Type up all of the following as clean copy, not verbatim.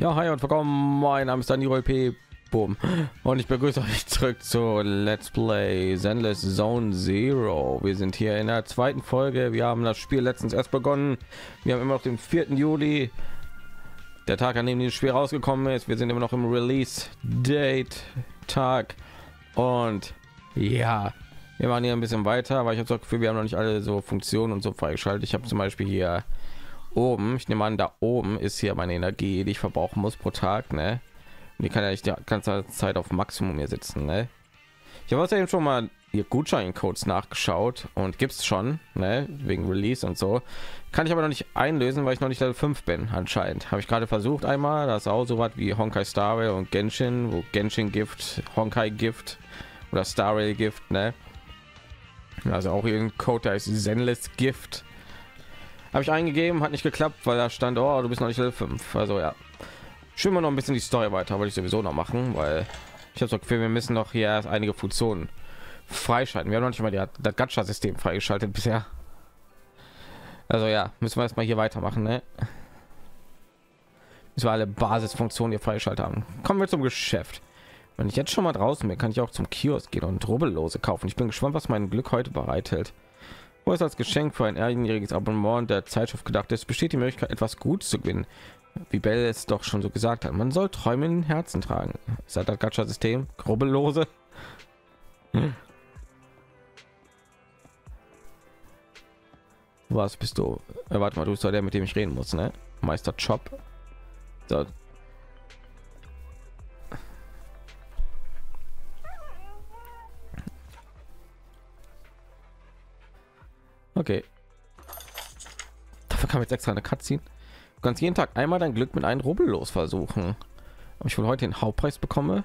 Ja, hi und willkommen. Mein Name ist Daniel P. Boom. Und ich begrüße euch zurück zu Let's Play Zenless Zone Zero. Wir sind hier in der zweiten Folge. Wir haben das Spiel letztens erst begonnen. Wir haben immer noch den 4. Juli, der Tag, an dem dieses Spiel rausgekommen ist. Wir sind immer noch im Release-Date-Tag. Und ja, wir machen hier ein bisschen weiter, aber ich habe das Gefühl, wir haben noch nicht alle so Funktionen und so freigeschaltet. Ich habe zum Beispiel hier oben, ich nehme an, da oben ist hier meine Energie, die ich verbrauchen muss pro Tag, ne? Und die kann ja nicht die ganze Zeit auf Maximum hier sitzen, ne? Ich habe außerdem schon mal hier Gutscheincodes nachgeschaut und gibt's schon, ne? Wegen Release und so. Kann ich aber noch nicht einlösen, weil ich noch nicht Level 5 bin, anscheinend. Habe ich gerade versucht einmal, das ist auch so was wie Honkai Star Rail und Genshin, wo Genshin Gift, Honkai Gift oder Star Rail Gift, ne? Also auch irgendein Code, der ist Zenless Gift. Habe ich eingegeben, hat nicht geklappt, weil da stand, oh, du bist noch nicht Level 5. Also ja, schön mal noch ein bisschen die Story weiter, wollte ich sowieso noch machen, weil ich habe so Gefühl, wir müssen noch hier erst einige Funktionen freischalten. Wir haben noch nicht mal das Gacha-System freigeschaltet bisher. Also ja, müssen wir erstmal hier weitermachen, ne? Müssen wir alle Basisfunktionen hier freigeschaltet haben. Kommen wir zum Geschäft. Wenn ich jetzt schon mal draußen bin, kann ich auch zum Kiosk gehen und Rubbellose kaufen. Ich bin gespannt, was mein Glück heute bereithält. Wo es als Geschenk für ein einjähriges Abonnement der Zeitschrift gedacht ist, besteht die Möglichkeit, etwas Gutes zu gewinnen. Wie Bell es doch schon so gesagt hat, man soll Träume in den Herzen tragen. Ist das Gacha-System? Rubbellose? Was bist du? Warte mal, du bist doch der, mit dem ich reden muss, ne? Meister Chop. So. Okay. Dafür kam jetzt extra eine Cutscene. Du kannst jeden Tag einmal dein Glück mit einem Rubbellos versuchen. Ob ich wohl heute den Hauptpreis bekomme?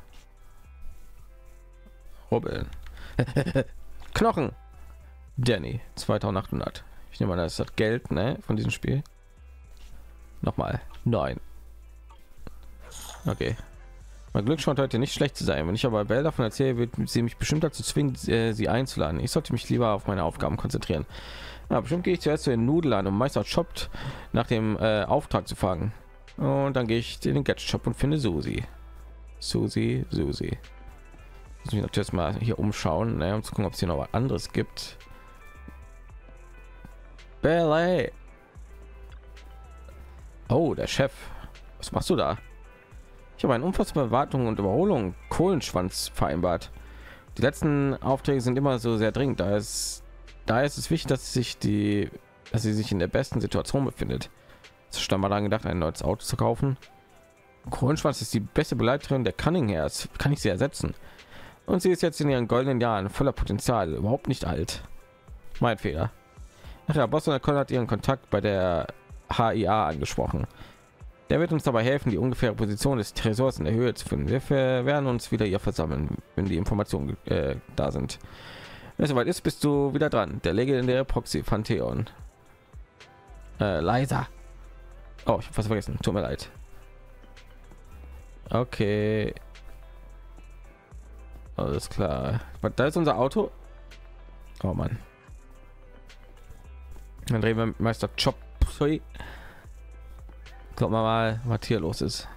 Rubbeln. Knochen. Danny 2800. Ich nehme an, das ist das Geld, ne, von diesem Spiel. Nochmal 9. Okay. Mein Glück scheint heute nicht schlecht zu sein. Wenn ich aber Bell davon erzähle, wird sie mich bestimmt dazu zwingen, sie einzuladen. Ich sollte mich lieber auf meine Aufgaben konzentrieren. Ja, bestimmt gehe ich zuerst zu den Nudeln, um Meister Choppt nach dem Auftrag zu fragen. Und dann gehe ich in den Gadget Shop und finde Susi. Susi. Muss mich natürlich mal hier umschauen, ne, um zu gucken, ob es hier noch was anderes gibt. Belle. Oh, der Chef. Was machst du da? Ich habe eine unfassbare Wartung und Überholung Kohlenschwanz vereinbart. Die letzten Aufträge sind immer so sehr dringend. Da ist es wichtig, dass sie sich in der besten Situation befindet. Es stand mal daran gedacht, ein neues Auto zu kaufen. Kohlenschwanz ist die beste Begleiterin der Cunninghams. Kann ich sie ersetzen? Und sie ist jetzt in ihren goldenen Jahren voller Potenzial, überhaupt nicht alt. Mein Fehler. Ach ja, Boss hat ihren Kontakt bei der HIA angesprochen. Der wird uns dabei helfen, die ungefähre Position des Tresors in der Höhe zu finden. Wir werden uns wieder hier versammeln, wenn die Informationen da sind. Wenn es soweit ist, bist du wieder dran. Der legendäre Proxy Pantheon. Leiser. Oh, ich habe was vergessen. Tut mir leid. Okay. Alles klar. Da ist unser Auto. Oh Mann. Dann drehen wir mit Meister Chop. Sorry. Gucken wir mal, was hier los ist.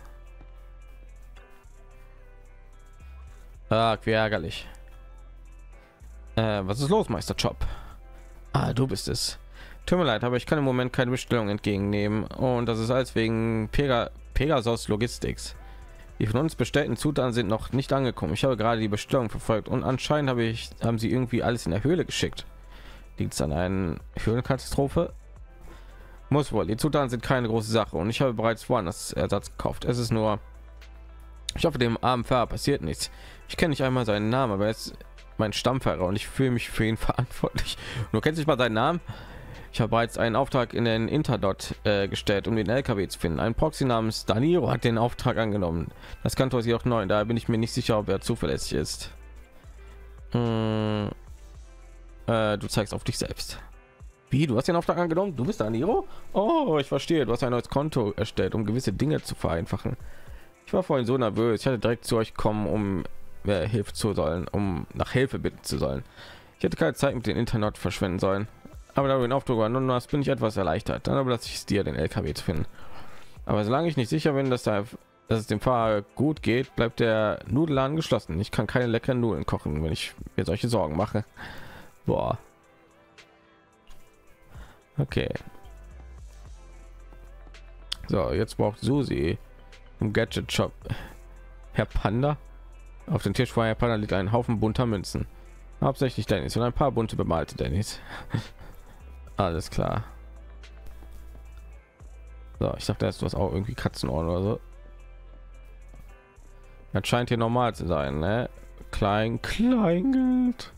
Wie ärgerlich. Was ist los, Meister Chop? Ah, du bist es. Tut mir leid, aber ich kann im Moment keine Bestellung entgegennehmen. Und das ist alles wegen Pegasus Logistics. Die von uns bestellten Zutaten sind noch nicht angekommen. Ich habe gerade die Bestellung verfolgt und anscheinend haben sie irgendwie alles in der Höhle geschickt. Liegt es an einer Höhlenkatastrophe? Muss wohl. Die Zutaten sind keine große Sache und ich habe bereits woanders Ersatz gekauft. Es ist nur, ich hoffe, dem armen Fahrer passiert nichts. Ich kenne nicht einmal seinen Namen, aber er ist mein Stammfahrer und ich fühle mich für ihn verantwortlich. Du kennst nicht mal seinen Namen. Ich habe bereits einen Auftrag in den Interdot gestellt, um den LKW zu finden. Ein Proxy namens Danilo hat den Auftrag angenommen. Das Kantor ist jedoch neu, daher bin ich mir nicht sicher, ob er zuverlässig ist. Du zeigst auf dich selbst. Wie, du hast den Auftrag angenommen? Du bist Danilo? Oh, ich verstehe. Du hast ein neues Konto erstellt, um gewisse Dinge zu vereinfachen. Ich war vorhin so nervös. Ich hatte direkt zu euch kommen, um Hilfe zu sollen, um nach Hilfe bitten zu sollen. Ich hätte keine Zeit mit dem Internet verschwenden sollen. Aber da du den Auftrag übernommen hast, bin ich etwas erleichtert. Dann überlasse ich es dir, den LKW zu finden. Aber solange ich nicht sicher bin, dass es dem Fahrer gut geht, bleibt der Nudelladen geschlossen. Ich kann keine leckeren Nudeln kochen, wenn ich mir solche Sorgen mache. Boah. Okay. So, jetzt braucht Susi im Gadget Shop. Herr Panda. Auf dem Tisch vor Herr Panda liegt ein Haufen bunter Münzen. Hauptsächlich Dennis und ein paar bunte bemalte Dennis. Alles klar. So, ich dachte erst, du hast auch irgendwie Katzenohren oder so. Das scheint hier normal zu sein, ne? Kleingeld.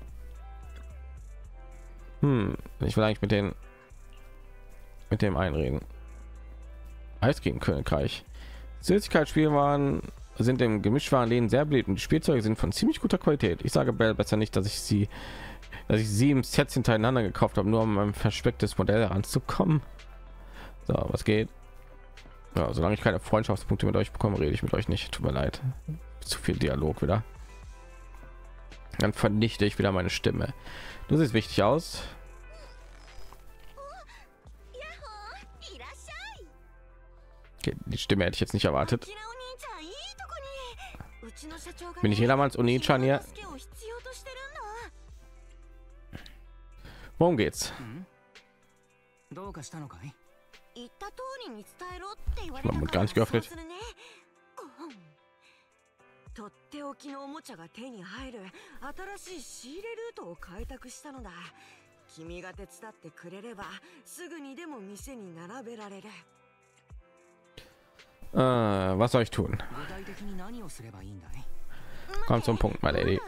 Ich will eigentlich mit dem einreden. Eiscreme Königreich. Süßigkeitsspielwaren sind im Gemischtwarenläden sehr beliebt und die Spielzeuge sind von ziemlich guter Qualität. Ich sage Bell besser nicht, dass ich sie im Set hintereinander gekauft habe, nur um ein verspecktes Modell heranzukommen. So, was geht? Ja, solange ich keine Freundschaftspunkte mit euch bekomme, rede ich mit euch nicht. Tut mir leid. Zu viel Dialog wieder. Dann vernichte ich wieder meine Stimme. Du siehst wichtig aus. Okay, die Stimme hätte ich jetzt nicht erwartet. Bin ich jedermanns Oni-chan hier? Worum geht's? Mund gar nicht geöffnet. とっておきのおもちゃが手に入る新しい仕入れルートを開拓したのだ。君が手伝ってくれればすぐにでも店に並べられる。 Was soll ich tun? Komm zum Punkt, my lady.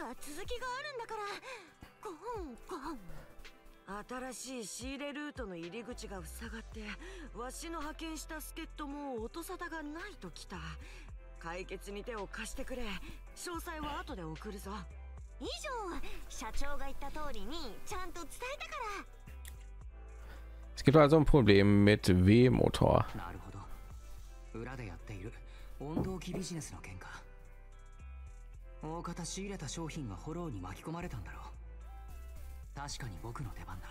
新しい仕入れルートの入り口が塞がってわしの派遣した助っ人も音沙汰がないときた。解決に手を貸してくれ。詳細は後で送るぞ。以上、社長が言った通りにちゃんと伝えたから。 Es gibt also ein Problem mit W-Motor. なるほど。裏でやっている温動機ビジネスの件か。大方仕入れた商品がフォローに巻き込まれたんだろう。確かに僕の出番だ。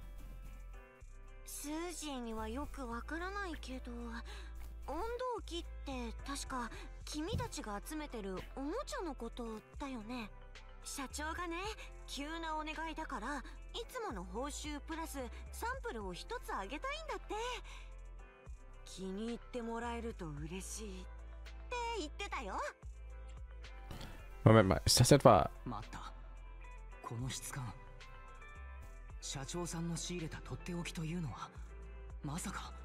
スージーにはよくわからないけど、温動機って確か君たちが集めてるおもちゃのことだよね。社長がね、急なお願いだからいつもの報酬プラスサンプルを一つあげたいんだって。気に入ってもらえると嬉しいって言ってたよ。 Moment mal, ist das etwa? 待った。この質感。社長さんの仕入れたとっておきというのはまさか。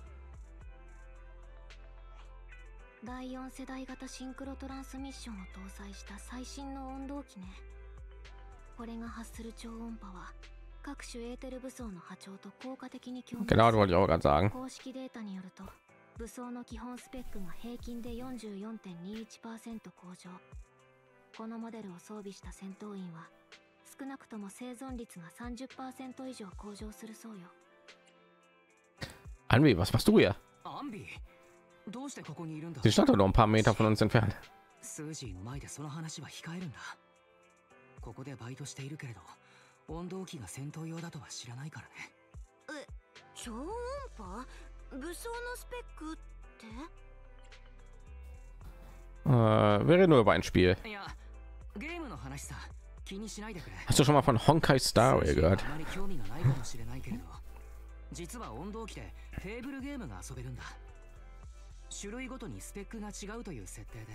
第4世代型シンクロトランスミッションを搭載した最新の温動機ね。これが発する超音波は各種エーテル武装の波長と効果的に共鳴。 Genau, wollte ich auch gerade sagen. 公式データによると武装の基本スペックが平均で 44.21% 向上。このモデルを装備した戦闘員は少なくとも生存率が 30% 以上向上するそうよ。 Anbi, was machst du hier? アンビ、どうしてここにいるんだ。 Sie stand doch noch ein paar Meter von uns entfernt. スージーの前でその話は控えるんだ。ここでバイトしているけれど、温動機が戦闘用だとは知らないからね。 超音波？武装のスペックって？ Wir reden nur über ein Spiel. いや、ゲームの話さ。気にしないでくれ。 Hast du schon mal von Honkai Star Rail gehört? あまり興味がないかもしれないけれど、実は温動機でテーブルゲームが遊べるんだ。種類ごとにスペックが違うという設定で。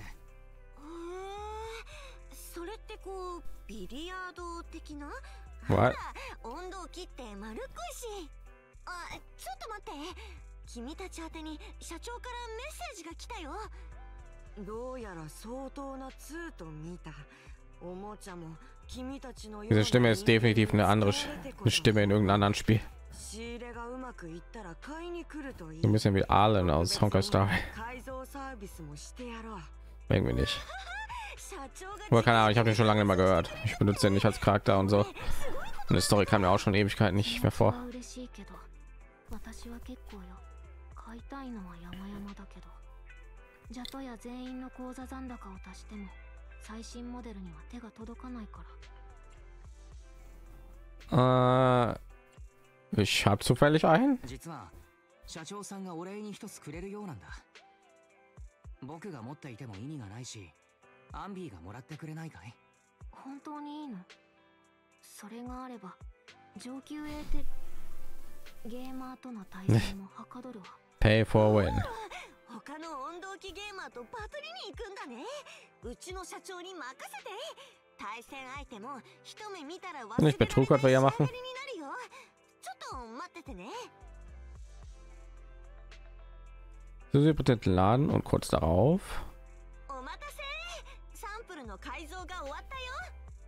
それってこうビリヤード的な？ What? 温動機って丸っこいし。ちょっと待って。君たち宛てに社長からメッセージが来たよ。どうやら相当なツーと見た。おもちゃも君たちのような。 Diese Stimme ist definitiv eine andere Stimme in irgendeinem anderen Spiel. 仕入れがうまくいったら買いに来るといい。 Ein bisschen wie Arlen aus Honkai Star Rail. 改造サービスもしてやろう。 Irgendwie nicht. Aber keine Ahnung, ich habe den schon lange nicht mehr gehört. Ich benutze den nicht als Charakter und so. Und die Story kam mir auch schon Ewigkeiten nicht mehr vor. 私は結構よ。買いたいのは山々だけど。ジャトや全員の口座残高を足しても最新モデルには手が届かないから。 Ich habe zufällig einen. 実は社長さんがお礼に一つくれるようなんだ。僕が持っていても意味がないし、アンビーがもらってくれないかい？ 本当にいいの？それがあれば上級エーテゲーマーとの対戦もはかどるわ。 Pay for win. 他の温動機ゲーマーとバトりに行くんだね。うちの社長に任せて。対戦相手も一目見たら忘れられない仕上がりになるよ。ちょっと待っててね。 Potential laden und kurz darauf. お待たせ。サンプルの改造が終わったよ。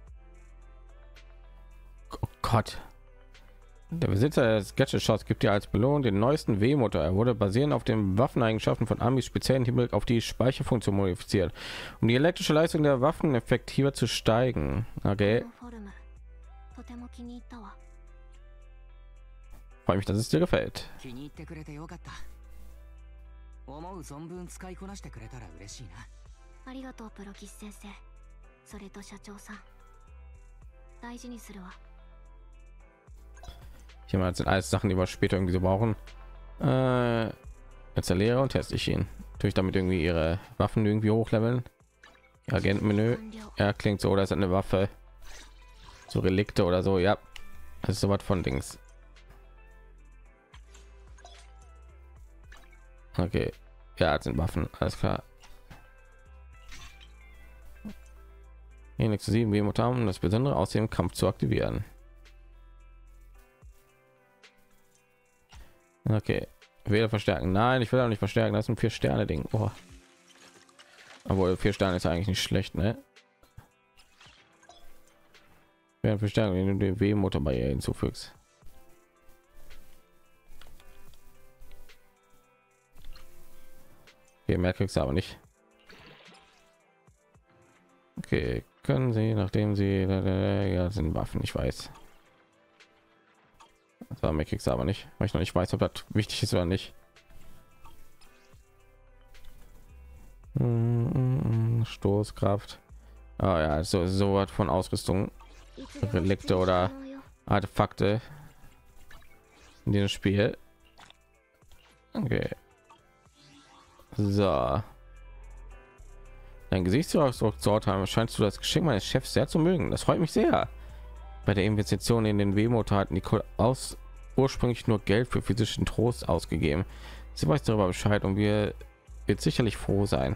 Oh Gott. Der Besitzer des Gadget-Shots gibt dir als Belohnung den neuesten W-Motor. Er wurde basierend auf den Waffeneigenschaften von Amis speziell im Hinblick auf die Speicherfunktion modifiziert, um die elektrische Leistung der Waffen effektiver zu steigen. Okay. Freue mich, dass es dir gefällt. 思う存分使いこなしてくれたら嬉しいな。 ありがとうプロキス先生。それと社長さん。大事にするわ。 Ich meine, das sind alles Sachen, die wir später irgendwie so brauchen. Installiere und teste ich ihn. Tue ich damit irgendwie ihre Waffen irgendwie hochleveln? Agentenmenü. Ja, klingt so, oder ist eine Waffe. So Relikte oder so, ja. Das ist so was von Dings. Okay. Ja, das sind Waffen, alles klar. Wenig zu 7 wie haben, das Besondere aus dem Kampf zu aktivieren. Okay, wähle verstärken. Nein, ich will auch nicht verstärken. Das ist ein 4 Sterne Ding. Oh. Obwohl 4 Sterne ist eigentlich nicht schlecht, ne? Wähle verstärken, wenn du den W-Motor bei ihr hinzufügst. Okay, mehr kriegst du aber nicht. Okay, können sie, nachdem sie ja, sind Waffen, ich weiß. Das war mir kriegst du aber nicht, weil ich noch nicht weiß, ob das wichtig ist oder nicht. Stoßkraft. Ah ja, so was von Ausrüstung, Relikte oder Artefakte in diesem Spiel. Okay. So. Dein Gesichtsausdruck zu urteilen, scheinst du das Geschenk meines Chefs sehr zu mögen. Das freut mich sehr. Bei der Investition in den W-Motor hat Nicole ursprünglich nur Geld für physischen Trost ausgegeben. Sie weiß darüber Bescheid und wir wird sicherlich froh sein.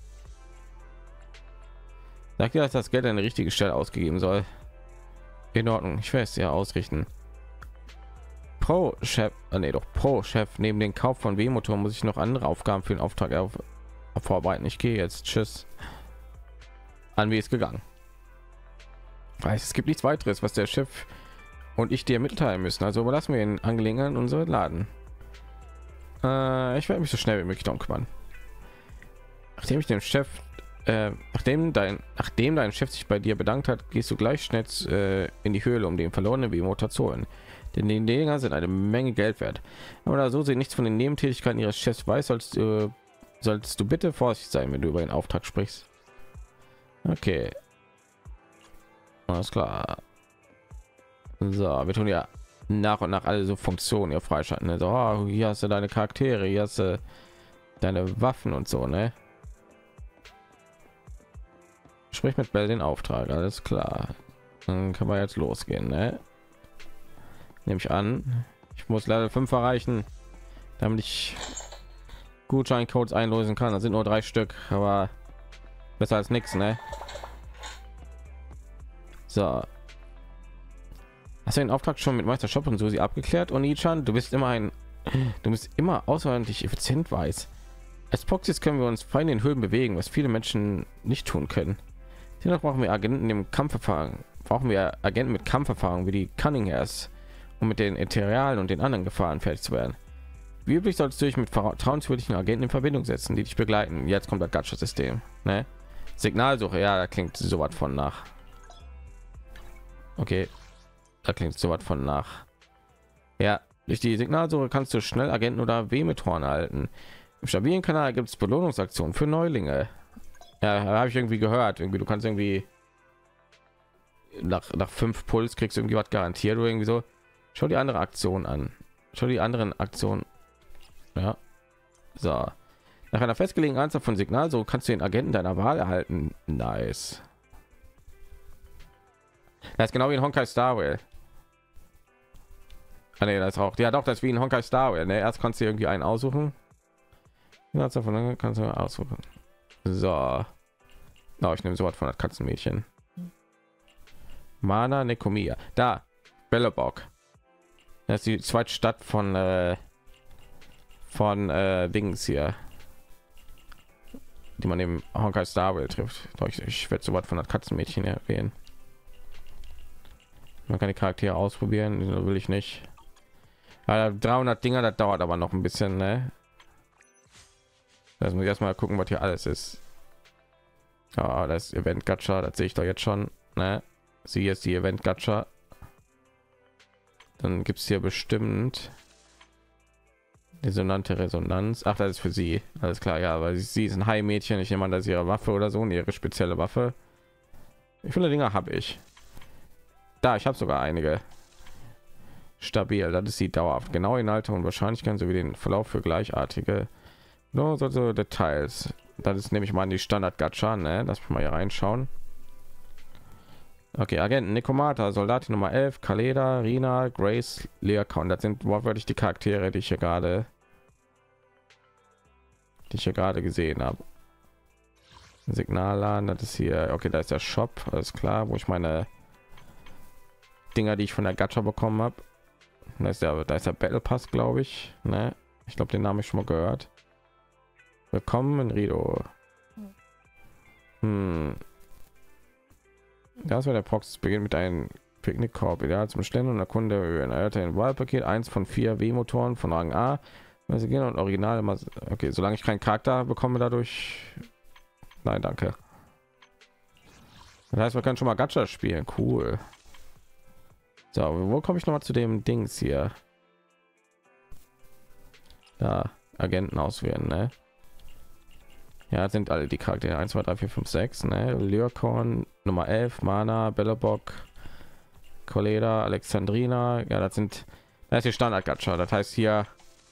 Sagt ihr, dass das Geld an die richtige Stelle ausgegeben soll? In Ordnung, ich werde es ja ausrichten. Pro Chef, Pro Chef, neben dem Kauf von W-Motor muss ich noch andere Aufgaben für den Auftrag vorbereiten. Ich gehe jetzt. Tschüss. An wie ist gegangen? Weiß, es gibt nichts weiteres, was der Chef und ich dir mitteilen müssen. Also überlassen wir den Angelegenheiten unsere Laden. Ich werde mich so schnell wie möglich darum kümmern. Nachdem ich dem Chef, nachdem dein Chef sich bei dir bedankt hat, gehst du gleich schnell in die Höhle, um den verlorenen W-Motor zu holen. Denn die Dinger sind eine Menge Geld wert. Aber so sie nichts von den Nebentätigkeiten ihres Chefs weiß, solltest du bitte vorsichtig sein, wenn du über den Auftrag sprichst. Okay. Alles klar. So, wir tun ja nach und nach alle so Funktionen hier freischalten. Also, oh, hier hast du deine Charaktere, hier hast du deine Waffen und so, ne? Sprich mit Bell den Auftrag, alles klar. Dann kann man jetzt losgehen, ne? Nehme ich an. Ich muss Level 5 erreichen, damit ich Gutscheincodes einlösen kann. Das sind nur 3 Stück, aber besser als nichts, ne? So. Hast du den Auftrag schon mit Meister Shop und Susi abgeklärt? Und Ichan, du bist immer außerordentlich effizient, weiß. Als Proxys können wir uns frei in den Höhlen bewegen, was viele Menschen nicht tun können. Dennoch brauchen wir Agenten im Kampferfahrung. Brauchen wir Agenten mit Kampferfahrung wie die Cunninghams, um mit den Etherealen und den anderen Gefahren fertig zu werden. Wie üblich solltest du dich mit vertrauenswürdigen Agenten in Verbindung setzen, die dich begleiten. Jetzt kommt das Gacha-System, ne? Signalsuche, ja, da klingt so was von nach. Okay, da klingt so was von nach. Ja, durch die Signalsuche kannst du schnell Agenten oder W-Motoren halten. Im stabilen Kanal gibt es Belohnungsaktionen für Neulinge. Ja, habe ich irgendwie gehört. Irgendwie, du kannst irgendwie nach 5 Puls kriegst du irgendwie was garantiert oder irgendwie so. Schau die andere Aktion an. Schau die anderen Aktionen. Ja. So. Nach einer festgelegten Anzahl von Signalen, so kannst du den Agenten deiner Wahl erhalten. Nice. Das ist genau wie in Honkai Star Rail. Ah, nee, das ist auch. Ja, doch, das ist wie in Honkai Star Rail. Ne? Erst kannst du irgendwie einen aussuchen. Davon kannst du aussuchen. So. Oh, ich nehme so was von das Katzenmädchen. Mana Nekomia. Da. Bellebok. Das ist die zweite Stadt von Dings hier, die man im Honkai Star Rail trifft. Ich werde so was von das Katzenmädchen erwähnen. Man kann die Charaktere ausprobieren, will ich nicht. 300 Dinger, das dauert aber noch ein bisschen, ne? Das muss ich erstmal gucken, was hier alles ist. Ja, das Event Gacha, das sehe ich doch jetzt schon, ne? Sie jetzt die Event Gacha. Dann gibt es hier bestimmt Resonante Resonanz. Ach, das ist für sie. Alles klar, ja, weil sie ist ein Hai-Mädchen. Ich nehme an, das ist ihre Waffe oder so, und ihre spezielle Waffe. Wie viele Dinger habe ich? Da, ich habe sogar einige. Stabil, das ist die dauerhaft. Genaue Inhalte und Wahrscheinlichkeit sowie den Verlauf für gleichartige so Details. Das ist nämlich mal an die Standard Gacha, ne? Lass mich mal hier reinschauen. Okay, Agenten Nekomata, Soldatin Nummer 11, Kaleda, Rina, Grace, Leakon. Das sind wortwörtlich die Charaktere, die ich hier gerade gesehen habe. Signalladen, das ist hier. Okay, da ist der Shop, alles klar, wo ich meine Dinger, die ich von der Gacha bekommen habe. Da ist der Battle Pass, glaube ich. Ne? Ich glaube, den Namen ich schon mal gehört. Willkommen in Rido. Das war der Prox. Beginnt mit einem Picknickkorb. Ideal zum Bestellen und Erkunde ein Wahlpaket. 1 von 4 W-Motoren von Rang A. Also gehen und original immer. Okay, solange ich keinen Charakter bekomme dadurch. Nein, danke. Das heißt, wir können schon mal Gacha spielen. Cool. So, wo komme ich noch mal zu dem Dings hier? Da, Agenten auswählen, ne? Ja, das sind alle die Charaktere. 1, 2, 3, 4, 5, 6, ne? Lyrkorn, Nummer 11, Mana, Bellebok, Koleda, Alexandrina. Ja, das ist die Standard-Gacha. Das heißt hier...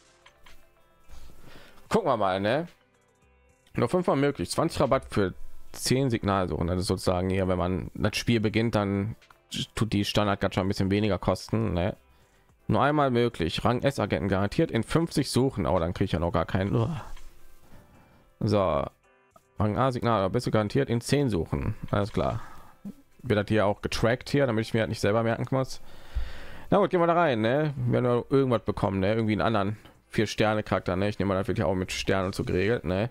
Gucken wir mal, ne? Nur 5-mal möglich. 20 Rabatt für 10 Signalsuchen. Das ist sozusagen hier, wenn man das Spiel beginnt, dann tut die Standard-Gacha ein bisschen weniger kosten, ne? Nur einmal möglich. Rang S-Agenten garantiert in 50 Suchen. Oh, dann kriege ich ja noch gar keinen. So, Rang A Signal, bist du garantiert in 10 Suchen. Alles klar. Wird das hier auch getrackt hier, damit ich mir halt nicht selber merken muss. Na gut, gehen wir da rein, ne? Wenn wir irgendwas bekommen, ne? Irgendwie einen anderen 4-Sterne-Charakter, ne? Ich nehme mal, das wird ja auch mit Sternen so geregelt, ne?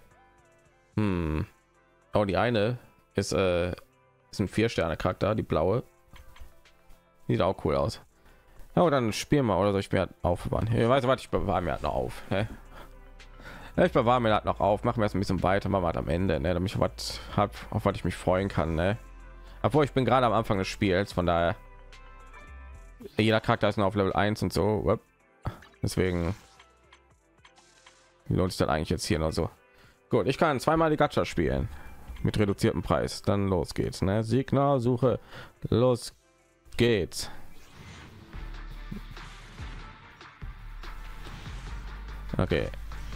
Oh, die eine ist ein 4-Sterne-Charakter, die blaue. Sieht auch cool aus. Ja, dann spielen wir, oder soll ich mir halt aufbewahren? Ich weiß, was, ich bewahre mir halt noch auf, ne? Ja, ich bewahre mir halt noch auf, machen wir es ein bisschen weiter, machen wir halt am Ende, ne, damit ich was habe, auf was ich mich freuen kann, ne? Obwohl ich bin gerade am Anfang des Spiels, von daher jeder Charakter ist noch auf Level 1 und so, deswegen lohnt sich das eigentlich jetzt hier noch so. Gut, ich kann zweimal die Gacha spielen mit reduziertem Preis, dann los geht's, ne? Signalsuche, los geht's. Okay.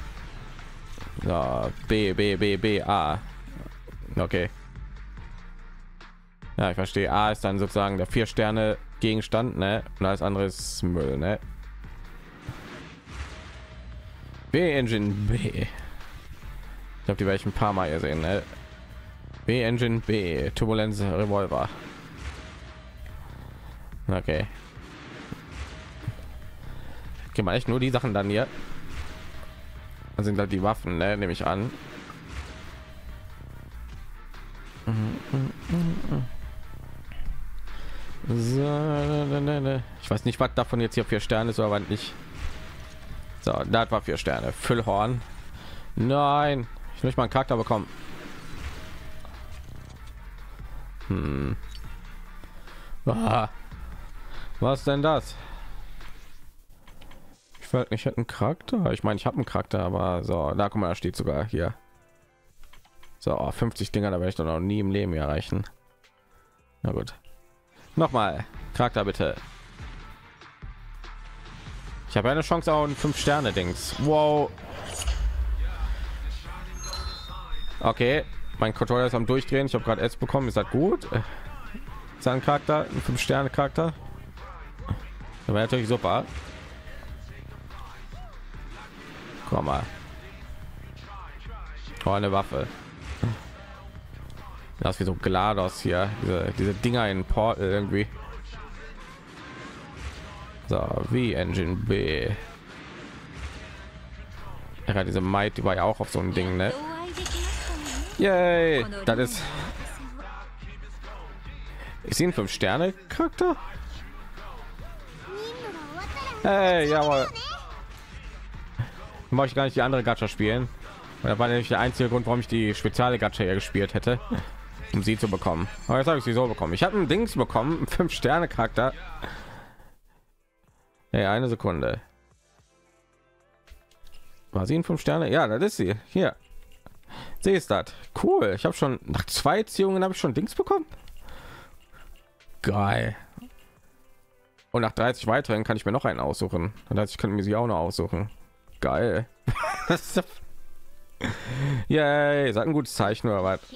So, B, A. Okay. Ja, ich verstehe. A ist dann sozusagen der 4-Sterne Gegenstand, ne? Und alles andere ist Müll, ne? B-Engine B. Ich glaube, die werde ich ein paar Mal hier sehen, ne? B-Engine B. Turbulenz Revolver. Okay. Okay, mal echt nur die Sachen dann hier. Das sind halt die Waffen, ne? Nehme ich an. So, ich weiß nicht, was davon jetzt hier 4 Sterne ist, aber nicht. So, das war 4 Sterne. Füllhorn. Nein, ich möchte mal einen Charakter bekommen. Was denn das? Ich hätte einen Charakter. Ich meine, ich habe einen Charakter, aber so, da guck mal, da steht sogar hier. So, 50 Dinger, da werde ich doch noch nie im Leben erreichen. Na gut. Nochmal, Charakter bitte. Ich habe eine Chance auf ein 5-Sterne-Dings. Wow. Okay, mein Controller ist am Durchdrehen. Ich habe gerade S bekommen. Ist das gut? Sein Charakter, ein 5-Sterne-Charakter. Das wäre natürlich super. Komm mal. Oh, eine Waffe. Das ist wie so GLaDOS hier. Diese Dinger in Portal irgendwie. So, wie Engine B. Ja, diese Might, die war ja auch auf so ein Ding, ne? Yay! Das ist... Ist sie ein 5-Sterne-Charakter? Hey, jawohl. Mache ich gar nicht die andere Gacha spielen. Da war nämlich der einzige Grund, warum ich die spezielle Gacha hier gespielt hätte, um sie zu bekommen. Aber jetzt habe ich sie so bekommen. Ich habe ein Dings bekommen, 5-Sterne-Charakter. Hey, eine Sekunde. War sie ein 5 Sterne? Ja, das ist sie. Hier. Sie ist das. Cool. Ich habe schon nach 2 Ziehungen habe ich schon Dings bekommen. Geil. Und nach 30 weiteren kann ich mir noch einen aussuchen. Das heißt, ich kann mir sie auch noch aussuchen. Geil. Yay, ist ein gutes Zeichen oder was?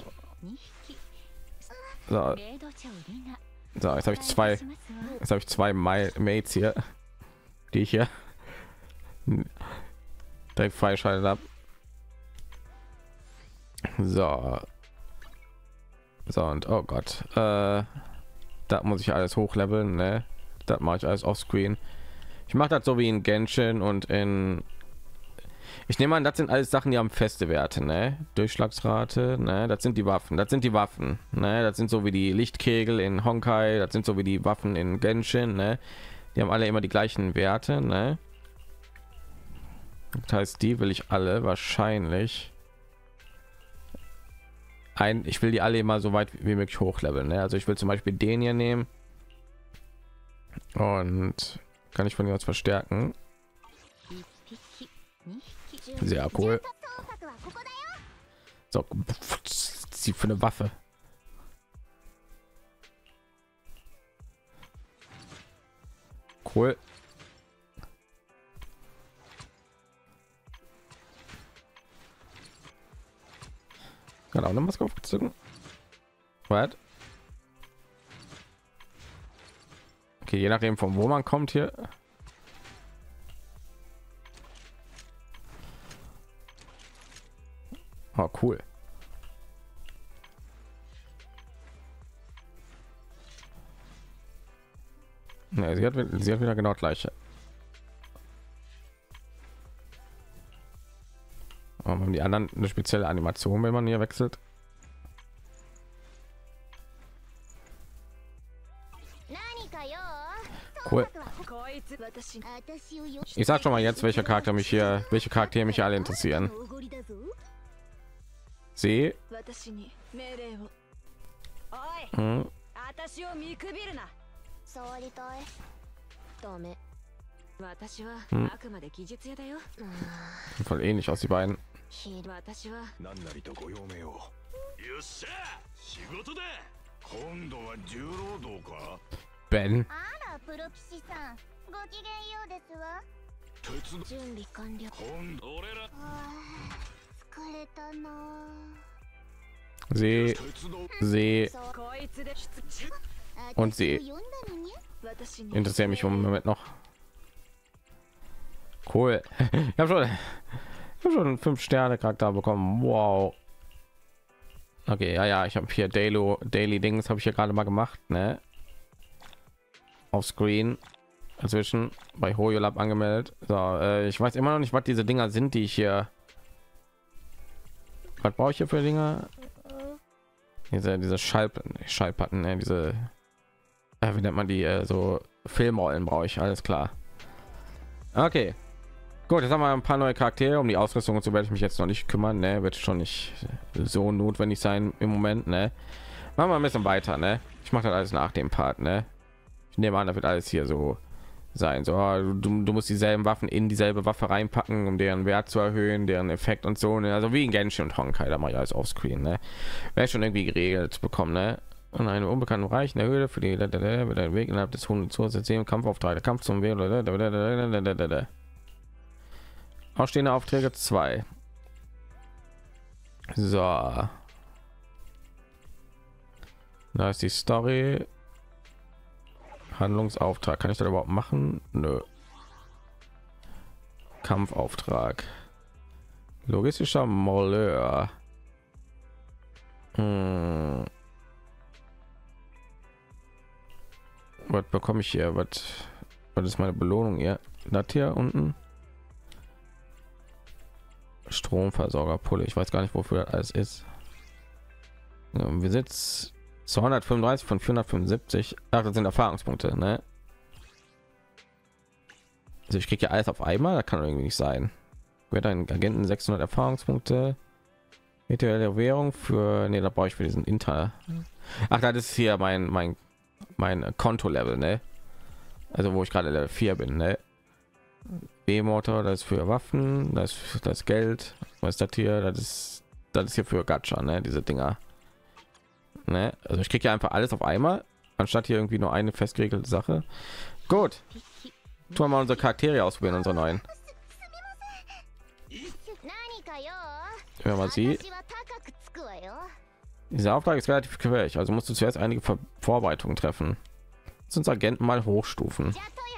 So. So, jetzt habe ich zwei. Jetzt habe ich 2 Mates hier, die ich hier direkt freischaltet habe. So. So und oh Gott, da muss ich alles hochleveln, ne? Das mache ich alles auf Screen. Ich mache das so wie in Genshin und in... Ich nehme an, das sind alles Sachen, die haben feste Werte, ne? Durchschlagsrate, ne? Das sind die Waffen, das sind die Waffen, ne? Das sind so wie die Lichtkegel in Honkai, das sind so wie die Waffen in Genshin, ne? Die haben alle immer die gleichen Werte, ne? Das heißt, die will ich alle wahrscheinlich ich will die alle immer so weit wie möglich hochleveln, ne? Also ich will zum Beispiel den hier nehmen und kann ich von hier aus verstärken. Sehr cool. So, sie für eine Waffe. Cool. Genau, eine Maske aufgezogen. Was? Okay, je nachdem von wo man kommt hier. Oh, cool. Ne, sie hat wieder genau gleiche. Aber haben die anderen eine spezielle Animation, wenn man hier wechselt? Cool. Ich sag schon mal jetzt, welche Charaktere mich hier alle interessieren. Sie. Hm. Voll ähnlich aus die beiden. Ben. Sie und sie interessiert mich im Moment noch. Cool. Ich habe schon 5 Sterne Charakter bekommen. Wow. Okay, ja, ich habe hier Daily Dings habe ich hier gerade mal gemacht, ne? Auf Screen inzwischen bei HoYoLab angemeldet. So, ich weiß immer noch nicht, was diese Dinger sind, die ich hier... Was brauche ich hier für Dinger? Diese Schallplatten, ne? Diese... wie nennt man die? So Filmrollen brauche ich, alles klar. Okay. Gut, jetzt haben wir ein paar neue Charaktere. Um die Ausrüstung und so werde ich mich jetzt noch nicht kümmern, ne? Wird schon nicht so notwendig sein im Moment, ne? Machen wir ein bisschen weiter, ne? Ich mache das alles nach dem Part, ne? Ich nehme an, da wird alles hier so sein. So, du musst dieselben Waffen in dieselbe Waffe reinpacken, um deren Wert zu erhöhen, deren Effekt und so, ne? Also wie in Genshin und Honkai, da mache ich alles auf Screen, ne? Wäre schon irgendwie geregelt bekommen, ne? Und eine unbekannte Bereich in der Höhle für die wird ein Weg innerhalb des Hundes zu System Kampfauftrag, der Kampf zum Weg. Ausstehende Aufträge 2. So. Da ist die Story. Handlungsauftrag. Kann ich das überhaupt machen? Nö. Kampfauftrag. Logistischer Molleur. Was bekomme ich hier? Was ist meine Belohnung hier? Das hier unten? Stromversorgerpulle. Ich weiß gar nicht, wofür das alles ist. Ja, wir sitzen 235 von 475. Ach, das sind Erfahrungspunkte, ne? Also ich kriege ja alles auf einmal. Das kann irgendwie nicht sein. Wird ein Agenten 600 Erfahrungspunkte. Virtuelle Währung für, ne, da brauche ich für diesen Inter. Ach, das ist hier mein Konto-Level, ne? Also wo ich gerade Level 4 bin, ne? B-Motor, das ist für Waffen, das ist das Geld. Was ist das hier? Das ist hier für Gacha, ne? Diese Dinger. Ne? Also ich kriege ja einfach alles auf einmal, anstatt hier irgendwie nur eine festgeregelte Sache. Gut. Tun wir mal unsere Charaktere ausprobieren, unsere neuen. Wenn man sie. Dieser Auftrag ist relativ schwierig, also musst du zuerst einige Vorbereitungen treffen. Lass uns Agenten mal hochstufen.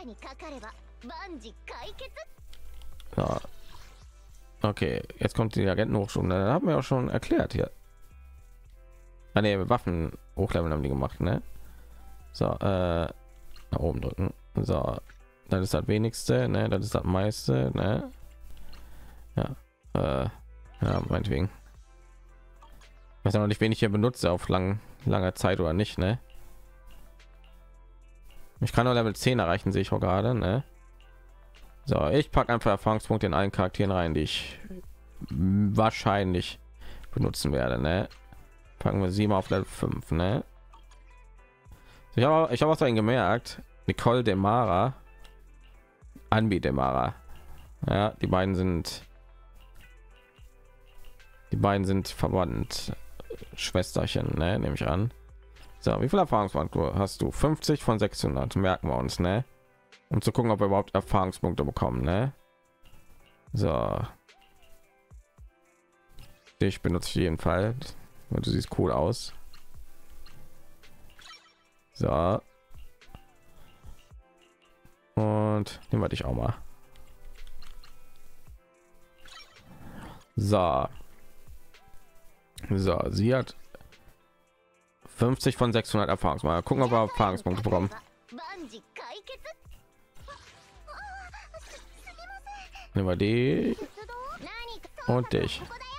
Ja. Okay, jetzt kommt die Agenten hochstufen. Da haben wir auch schon erklärt hier. Ah, ne, Waffen hochleveln haben die gemacht, ne? So, nach oben drücken. So, das ist das wenigste, ne? Das ist das meiste, ne? Ja, ja, meinetwegen. Ich weiß ja noch nicht, wen ich hier benutze auf langer Zeit oder nicht, ne? Ich kann nur Level 10 erreichen, sehe ich auch gerade, ne? So, ich packe einfach Erfahrungspunkte in allen Charakteren rein, die ich wahrscheinlich benutzen werde, ne? Packen wir sie mal auf Level 5, ne? Ich habe was dahin gemerkt. Nicole Demara, Anbi Demara. Ja, die beiden sind verwandt. Schwesterchen, ne? Nehme ich an. So, wie viel Erfahrungspunkte hast du? 50 von 600. Merken wir uns, ne? Um zu gucken, ob wir überhaupt Erfahrungspunkte bekommen, ne? So. Ich benutze auf jeden Fall. Und du siehst cool aus. So. Und nehmen wir dich auch mal. So. So, sie hat 50 von 600 Erfahrungspunkte. Mal gucken, ob wir Erfahrungspunkte bekommen. Nehmen wir die und dich.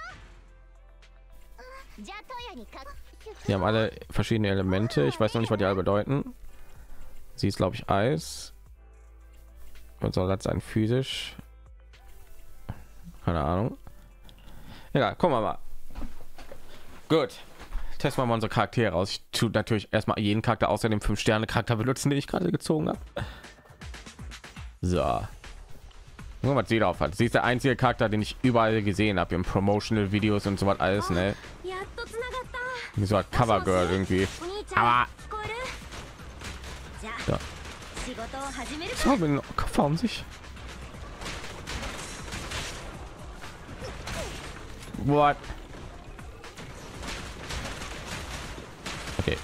Die haben alle verschiedene Elemente. Ich weiß noch nicht, was die alle bedeuten. Sie ist, glaube ich, Eis. Und soll das sein physisch? Keine Ahnung. Egal, gucken wir mal. Gut. Testen wir mal unsere Charaktere aus. Ich tue natürlich erstmal jeden Charakter außer dem 5-Sterne-Charakter benutzen, den ich gerade gezogen habe. So. Nur was sie drauf hat. Sie ist der einzige Charakter, den ich überall gesehen habe, im Promotional Videos und so was alles, ne? Wie so ein Cover Girl irgendwie. Aber ja. So, mit dem Kopf um sich. What? Okay.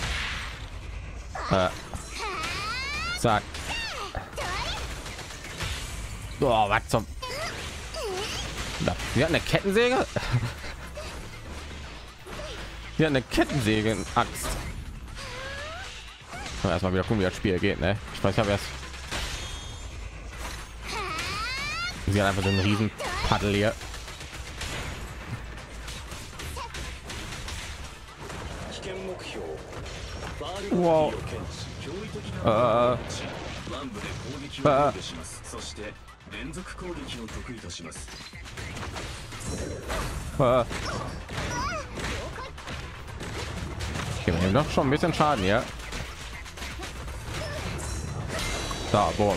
Sag. Oh, was zum? Wir hatten eine Kettensäge. Wir hatten eine Kettensäge. Axt. Erstmal wieder gucken, wie das Spiel geht, ne? Ich weiß, ich habe erst. Sie hat einfach so einen riesen Paddel hier. Wow. Wir nehmen doch schon ein bisschen Schaden hier. Da, boom.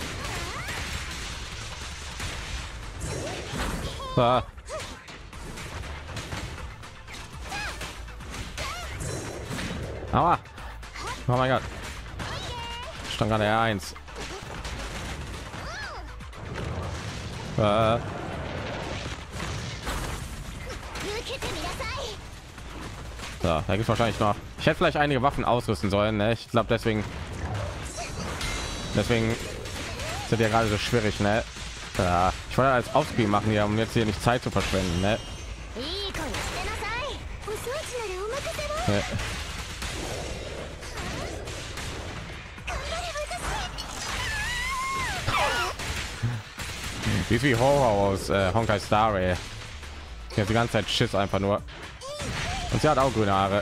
Aua. Oh mein Gott. Stand gerade R1. So, da gibt es wahrscheinlich noch. Ich hätte vielleicht einige Waffen ausrüsten sollen, ne? Ich glaube deswegen sind ja gerade so schwierig, ne? Ja, ich wollte als Offscreen machen hier, um jetzt hier nicht Zeit zu verschwenden, ne? Ja. Wie ist wie Horror aus Honkai Star Rail. Die hat die ganze Zeit Schiss einfach nur. Und sie hat auch grüne Haare.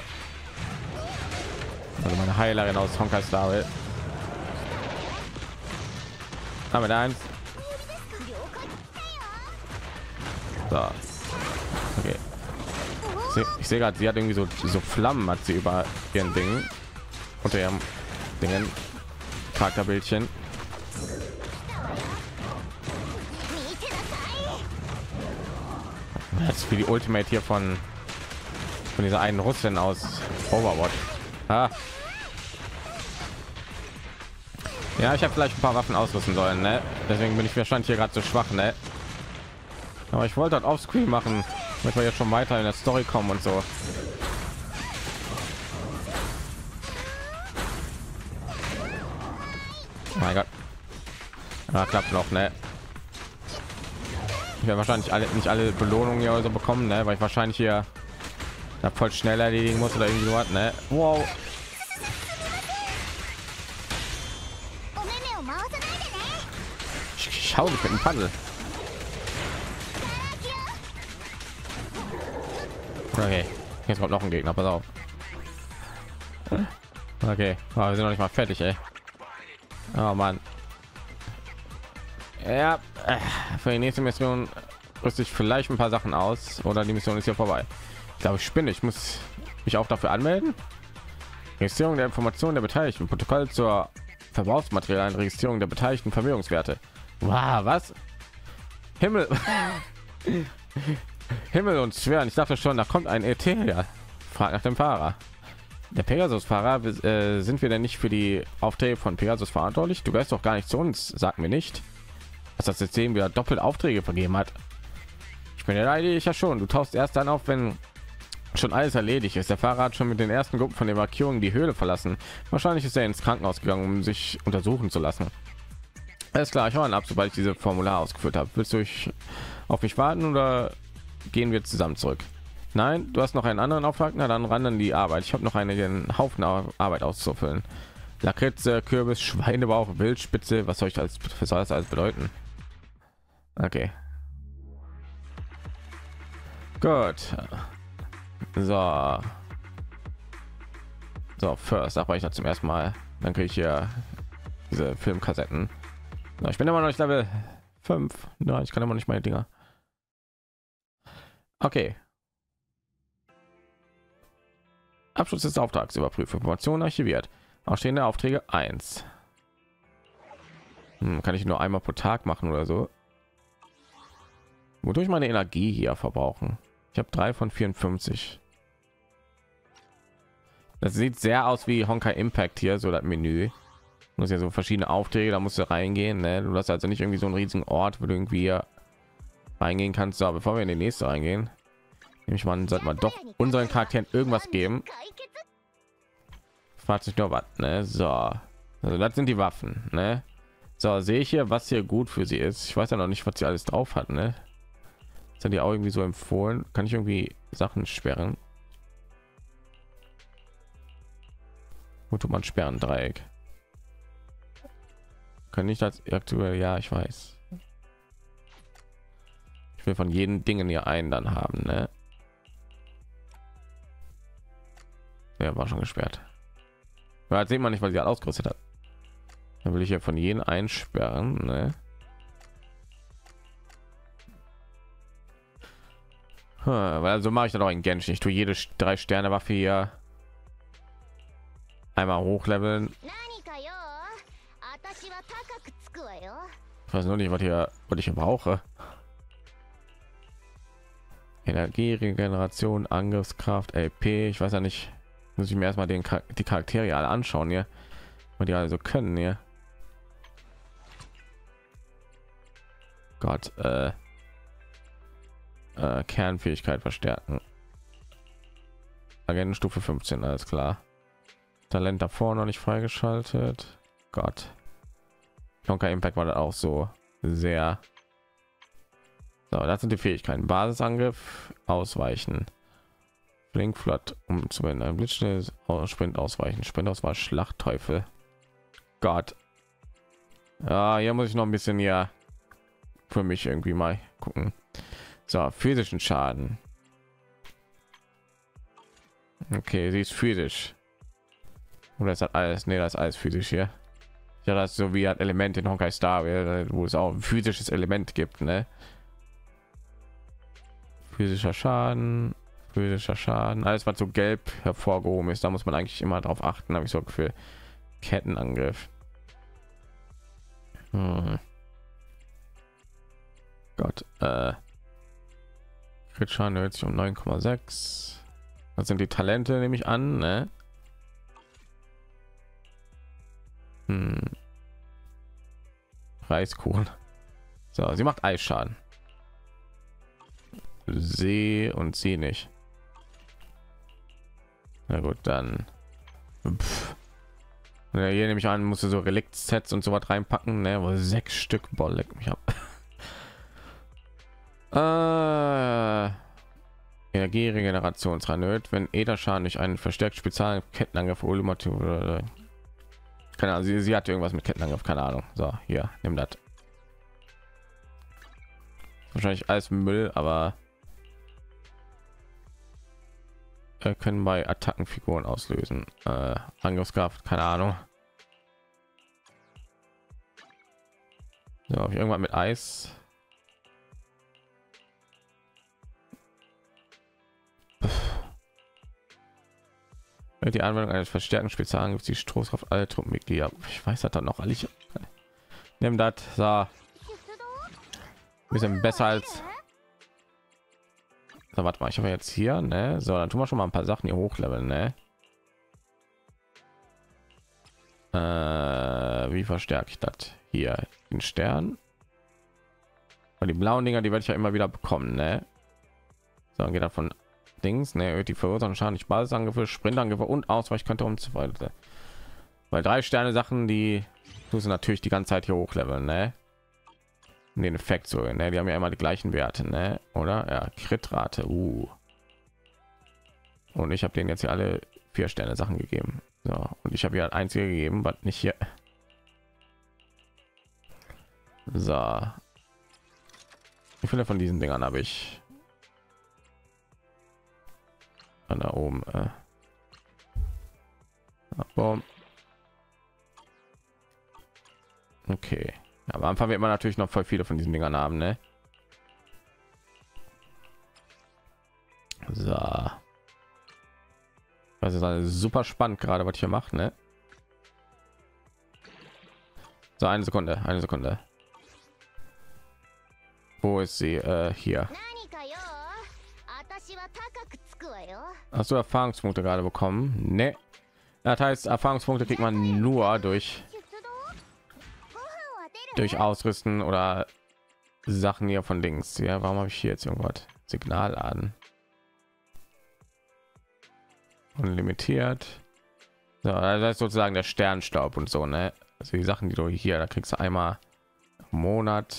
Also meine Heilerin aus Honkai Star Rail. Aber eins. So. Okay. Ich sehe gerade, sie hat irgendwie so Flammen, hat sie über ihren Dingen unter ihrem Dingen Charakterbildchen. Das ist wie die Ultimate hier von dieser einen Russin aus Overwatch. Ah. Ja, ich habe vielleicht ein paar Waffen ausrüsten sollen, ne? Deswegen bin ich wahrscheinlich hier gerade so schwach, ne? Aber ich wollte das Offscreen machen, damit wir jetzt schon weiter in der Story kommen und so. Oh mein Gott. Ja, klappt noch, ne? Ich werde wahrscheinlich nicht alle Belohnungen hier oder so bekommen, ne? Weil ich wahrscheinlich hier voll schnell erledigen muss oder irgendwie was, ne? Wow. Schau dich mit dem Paddel. Okay, jetzt kommt noch ein Gegner, pass auf. Okay, aber wir sind noch nicht mal fertig, ey. Oh Mann. Ja, für die nächste Mission rüste ich vielleicht ein paar Sachen aus oder die Mission ist hier vorbei. Ich glaube, ich spinne. Ich muss mich auch dafür anmelden. Registrierung der Informationen der Beteiligten, Protokoll zur Verbrauchsmaterialien, Registrierung der beteiligten Vermögenswerte. Wow, was? Himmel. Himmel und Schweren. Ich dachte schon, da kommt ein ET. Ja, fragt nach dem Fahrer. Der Pegasus-Fahrer, sind wir denn nicht für die Aufträge von Pegasus verantwortlich? Du gehörst doch gar nicht zu uns, sag mir nicht, dass das System wieder doppelt Aufträge vergeben hat. Ich bin ja schon. Du tauchst erst dann auf, wenn schon alles erledigt ist. Der Fahrer hat schon mit den ersten Gruppen von Evakuierung die Höhle verlassen. Wahrscheinlich ist er ins Krankenhaus gegangen, um sich untersuchen zu lassen. Alles klar, ich hau ab, sobald ich diese Formular ausgeführt habe. Willst du auf mich warten oder gehen wir zusammen zurück? Nein, du hast noch einen anderen Auftrag. Na dann ran an die Arbeit. Ich habe noch einen Haufen Arbeit auszufüllen. Lakritze, Kürbis, Schweinebauch, Wildspitze. Was soll ich das alles bedeuten? Okay. Gut. So. So, first, aber ich zum ersten Mal. Dann kriege ich hier diese Filmkassetten. Na, ich bin immer noch nicht Level 5. Nein, ich kann immer nicht meine Dinger. Okay. Abschluss des Auftrags, überprüfen Informationen archiviert. Ausstehende Aufträge 1. Kann ich nur einmal pro Tag machen oder so? Wodurch meine Energie hier verbrauchen? Ich habe 3 von 54. Das sieht sehr aus wie Honkai Impact hier, so das Menü. Muss ja so verschiedene Aufträge, da musst du reingehen, ne? Du hast also nicht irgendwie so einen riesigen Ort, wo du irgendwie hier reingehen kannst. So, bevor wir in die nächste reingehen, nehme ich mal, sollte man doch unseren Charakteren irgendwas geben. Fragt sich nur was, ne? So, also das sind die Waffen, ne? So, sehe ich hier, was hier gut für sie ist. Ich weiß ja noch nicht, was sie alles drauf hat, ne? Sind die auch irgendwie so empfohlen? Kann ich irgendwie Sachen sperren? Wo tut man sperren? Dreieck. Kann ich das aktuell? Ja, ich weiß. Ich will von jeden Dingen hier einen dann haben, ne? Ja, war schon gesperrt. Ja, sieht man nicht, weil sie halt ausgerüstet hat. Dann will ich ja von jedem einsperren, ne? Weil so mache ich dann auch in Genshin. Ich tue jede 3 Sterne Waffe hier einmal hochleveln. Ich weiß nur nicht, was ich hier brauche. Energie, Regeneration, Angriffskraft, LP. Ich weiß ja nicht. Muss ich mir erstmal die Charaktere alle anschauen hier, und die also können hier. Gott, Kernfähigkeit verstärken. Agentenstufe 15, alles klar. Talent davor noch nicht freigeschaltet. Gott. Klonker Impact war das auch so sehr. So, das sind die Fähigkeiten. Basisangriff, ausweichen. Blinkflott, um zu ein Blitzschnell, Sprint ausweichen, Sprintauswahl, Schlachtteufel. Gott. Ja, hier muss ich noch ein bisschen hier für mich irgendwie mal gucken. So, physischen Schaden. Okay, sie ist physisch. Oder ist das alles? Nee, das ist alles physisch hier. Ja, das ist so wie ein Element in Honkai Star, wo es auch ein physisches Element gibt, ne? Physischer Schaden, alles was so gelb hervorgehoben ist, da muss man eigentlich immer darauf achten, habe ich so für Kettenangriff. Gott, Crit-Schaden erhöht sich um 9,6. Das sind die Talente, nehme ich an, ne? Reiskuchen. So, sie macht Eisschaden. Sie und sie nicht. Na gut, dann. Ja, hier nehme ich an, musste so Relikt-Sets und so was reinpacken, ne? Wo 6 Stück, boah, leck mich ab. Energieregenerationsranöt, wenn Ederschaden durch einen verstärkt speziellen Kettenangriff ultimativ oder keine Ahnung, sie hat irgendwas mit Kettenangriff, keine Ahnung. So, hier, nimm das. Wahrscheinlich alles Müll, aber können bei Attackenfiguren auslösen. Angriffskraft, keine Ahnung. So, habe ich irgendwas mit Eis? Die Anwendung eines verstärkten Spezialangriffs die Stoßkraft alle Truppenmitglieder. Ich weiß das dann noch alle. Nimm das. So. Bisschen besser als. So, warte mal, ich habe jetzt hier, ne? So, dann tun wir schon mal ein paar Sachen hier hochleveln, ne? Wie verstärke ich das? Hier den Stern. Und die blauen Dinger, die werde ich ja immer wieder bekommen, ne? So, dann geht davon Dings, ne? Die verursachen Schaden, nicht Basisangriffe, Sprintangriffe und Ausweichkante und so weiter. Weil 3 Sterne Sachen, die müssen natürlich die ganze Zeit hier hochleveln, ne? Den Effekt so, ne? Die haben ja immer die gleichen Werte, ne? Oder ja, Kritrate. Und ich habe denen jetzt hier alle 4 Sterne Sachen gegeben. So, und ich habe ja einzige gegeben, was nicht hier. So, wie viele von diesen Dingern habe ich? Da oben. Boom. Okay. Ja, am Anfang wird man natürlich noch voll viele von diesen Dingern haben, ne? So. Das ist also super spannend gerade, was ich hier mache, ne? So, eine Sekunde. Wo ist sie? Hier. Hast du Erfahrungspunkte gerade bekommen? Ne. Das heißt, Erfahrungspunkte kriegt man nur durch Ausrüsten oder Sachen hier von links. Ja, warum habe ich hier jetzt irgendwas? Signal an. Unlimitiert. So, das ist sozusagen der Sternstaub und so, ne? Also die Sachen, die du hier, da kriegst du einmal im Monat.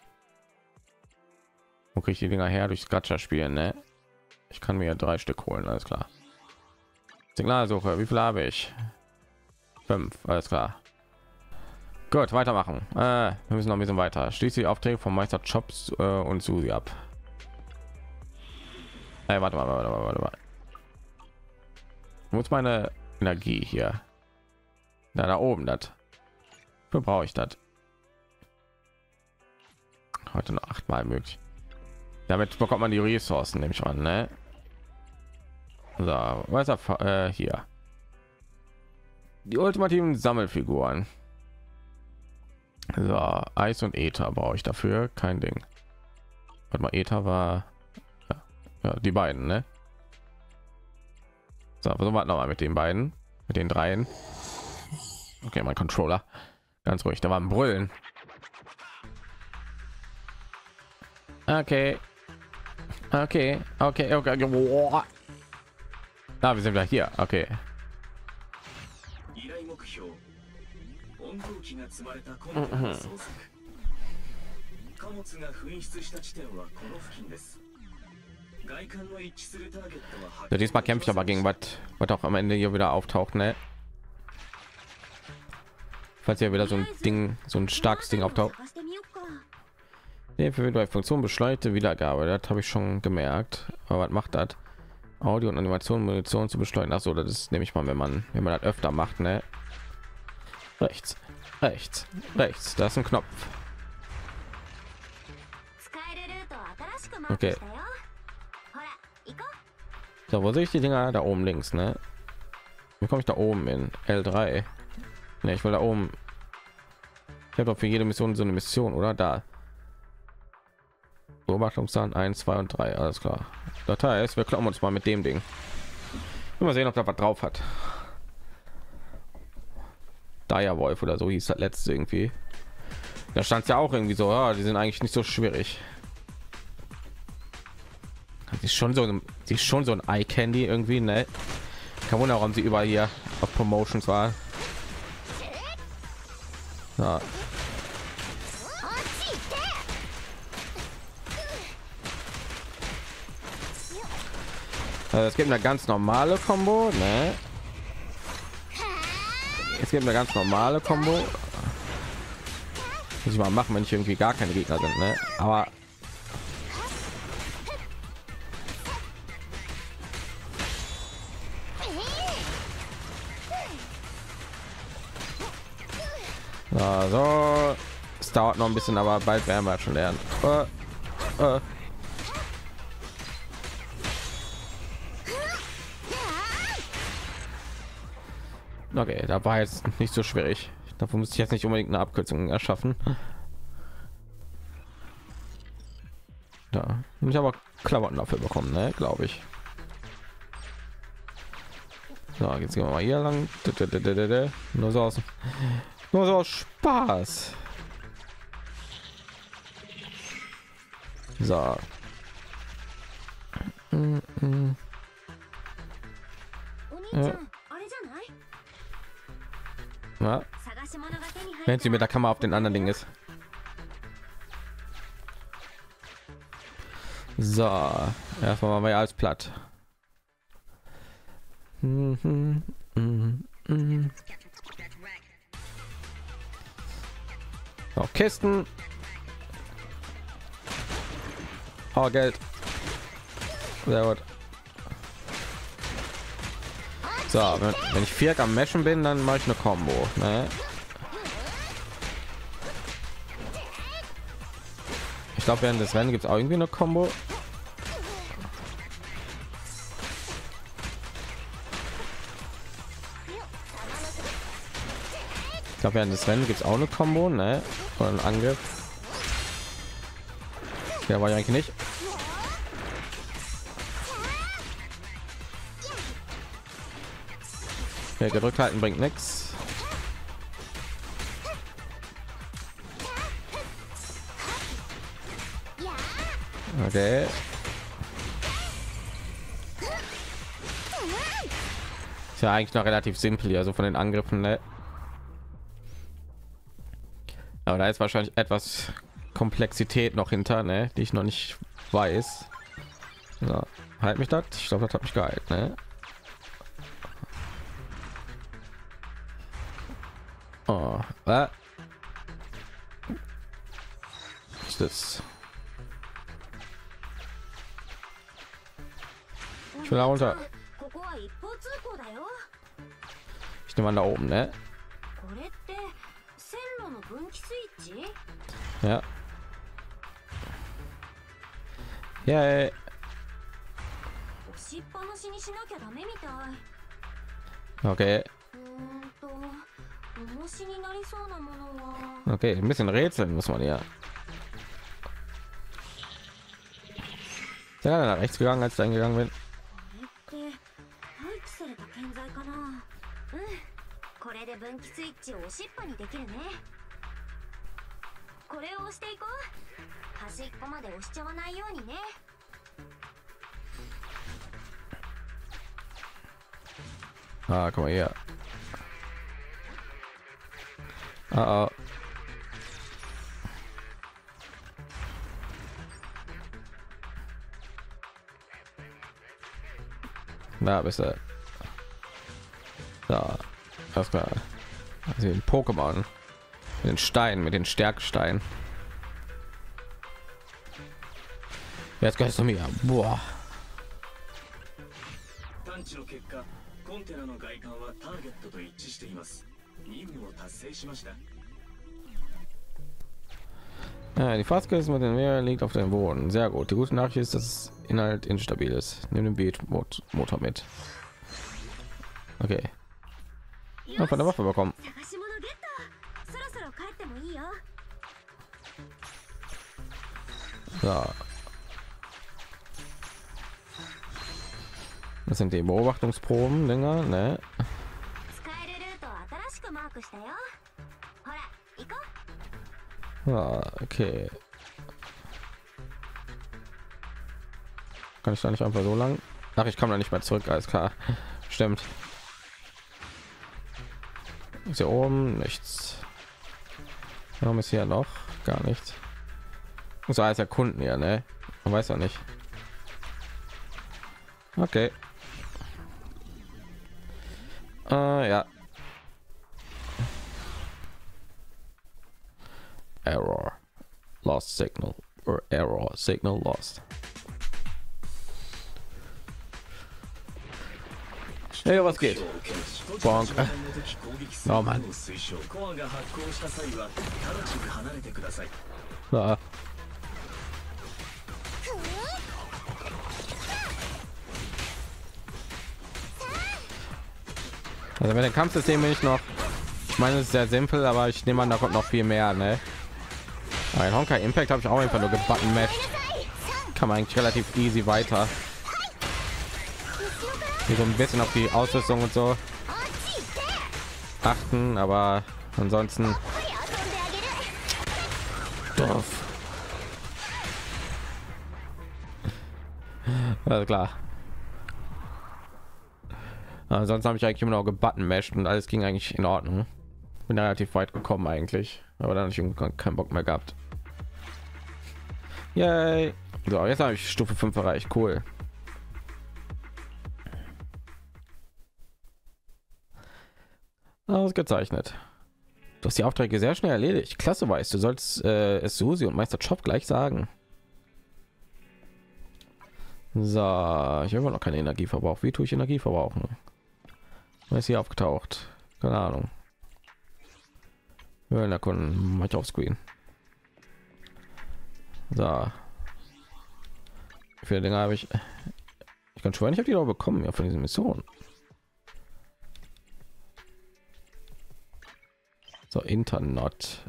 Wo krieg ich die Dinger her? Durch Gacha spielen, ne? Ich kann mir 3 Stück holen, alles klar. Signalsuche, wie viel habe ich? 5, alles klar. Gut, weitermachen. Wir müssen noch ein bisschen weiter. Schließt die Aufträge vom Meister Chops und Susi ab. Hey, warte mal. Wo ist meine Energie hier? Da oben, das. Wofür brauche ich das? Heute noch 8 Mal möglich. Damit bekommt man die Ressourcen, nehme ich an, ne? So, weiter hier. Die ultimativen Sammelfiguren. So, Eis und Ether brauche ich dafür, kein Ding. Warte mal, Ether war ja, die beiden, ne? So, versuchen wir noch mal mit den beiden, mit den dreien. Okay, mein Controller, ganz ruhig, da war ein Brüllen. Okay, Okay. Boah. Ah, wir sind gleich hier. Okay. 依頼目標温度機が積まれたコンテナの捜索貨物が紛失した地点はこの付近です外観の一致するターゲットは So, diesmal kämpfe ich aber gegen was auch am Ende hier wieder auftaucht, ne? Falls hier wieder so ein Ding, so ein starkes Ding auftaucht. 探してみよっか Nee, für die Funktion beschleunigte Wiedergabe, das habe ich schon gemerkt. Aber was macht das? Audio und Animation, Munition zu beschleunigen. Ach so, das ist nehme ich mal, wenn man das öfter macht, ne? Rechts, da ist ein Knopf. 使えるルートを新しくマーク Okay. したよほら行こう So, wo sehe ich die Dinger? Da oben links, ne? Wie komme ich da oben in L3? Ne, ich will da oben. Ich habe doch für jede Mission so eine Mission, oder? Da. Beobachtungszahlen 1, 2 und 3, alles klar. Das heißt, wir klauen uns mal mit dem Ding. Mal sehen, ob da was drauf hat. Dire Wolf oder so hieß das letzte irgendwie. Da stand ja auch irgendwie so, ja, die sind eigentlich nicht so schwierig. Sie ist schon so ein Eye Candy irgendwie, ne? Kein Wunder, warum sie überall hier auf Promotions war. Ja. Es gibt eine ganz normale Combo, ne? Es gibt eine ganz normale Combo. Muss ich mal machen, wenn ich irgendwie gar keine Gegner sind, ne? Aber also es dauert noch ein bisschen, aber bald werden wir schon lernen. Okay, da war jetzt nicht so schwierig. Dafür muss ich jetzt nicht unbedingt eine Abkürzung erschaffen. Da muss ich aber Klamotten dafür bekommen, ne, glaube ich. So, jetzt gehen wir mal hier lang. Nur so aus Spaß. So. Ja. Wenn sie mit der Kamera auf den anderen Ding ist. So, erstmal mal alles platt. Auch Kisten. Oh, Geld. Sehr gut. So, wenn ich 4 am Meschen bin, dann mache ich eine Combo, ne? Ich glaube, während des Rennen gibt es auch irgendwie eine Combo. Ich glaube, während des Rennen gibt es auch eine Combo, ne? Oder einen Angriff. Der war ja eigentlich nicht. Ja, gedrückt halten bringt nichts. Okay. Ist ja eigentlich noch relativ simpel, also von den Angriffen, ne? Aber da ist wahrscheinlich etwas Komplexität noch hinter, ne? Die ich noch nicht weiß. So, halt mich das. Ich glaube, das hat mich geheilt, ne? Oh, was ist das? Ich will da runter. Ich nehme an da oben, ne? Ja. Yay. Okay. Okay, ein bisschen rätseln muss man ja. Ja, nach rechts gegangen, als ich eingegangen bin. これで分岐スイッチを押しっぱにできるね。これを押していこう。端っこまで押しちゃわないようにね。 Ah, komm mal her. Ah, ah. Na, bist du. Da. Das klar. Also den Pokémon. Mit den Steinen, mit den Stärksteinen. Jetzt gehst du mir. Boah. 探知の結果、コンテナの外観はターゲットと一致しています。任務を達成しました。 Die Fahrskiste mit dem Meer liegt auf dem Boden. Sehr gut. Die gute Nachricht ist, dass das Inhalt instabil ist. Nimm den Beat-Motor mit. Okay. Von der Waffe bekommen. So. Das sind die Beobachtungsproben, Dinger, ne? Ja, okay. Kann ich da nicht einfach so lang? Ach, ich komme da nicht mehr zurück, alles klar. Stimmt. Ist hier oben nichts. Warum ist hier noch gar nichts? Muss alles erkunden ja, ne? Man weiß ja nicht. Okay. Ja. Error. Lost signal. Or error. Signal lost. Hey, was geht? Bonk. Oh Mann. Ja. Also mit dem Kampfsystem bin ich noch, ich meine, es ist sehr simpel, aber ich nehme an, da kommt noch viel mehr, ne? Ein Honkai Impact habe ich auch einfach nur gebutton matched. Kann man eigentlich relativ easy weiter. Hier so ein bisschen auf die Ausrüstung und so achten, aber ansonsten doof. Also klar. Ansonsten habe ich eigentlich immer noch gebutton meshed und alles ging eigentlich in Ordnung. Bin relativ weit gekommen eigentlich, aber dann habe ich irgendwann keinen Bock mehr gehabt. Yay. So, jetzt habe ich Stufe 5 erreicht. Cool. Ausgezeichnet. Du hast die Aufträge sehr schnell erledigt. Klasse, weißt du, sollst es Susi und Meister Chop gleich sagen. So, ich habe immer noch keine Energieverbrauch. Wie tue ich Energie verbrauchen? Was ist hier aufgetaucht? Keine Ahnung. Höhlen erkunden, mach ich auf Screen. So. Wie viele Dinge habe ich? Ich kann schwören, ich habe die doch bekommen ja von dieser Mission. So, Internet.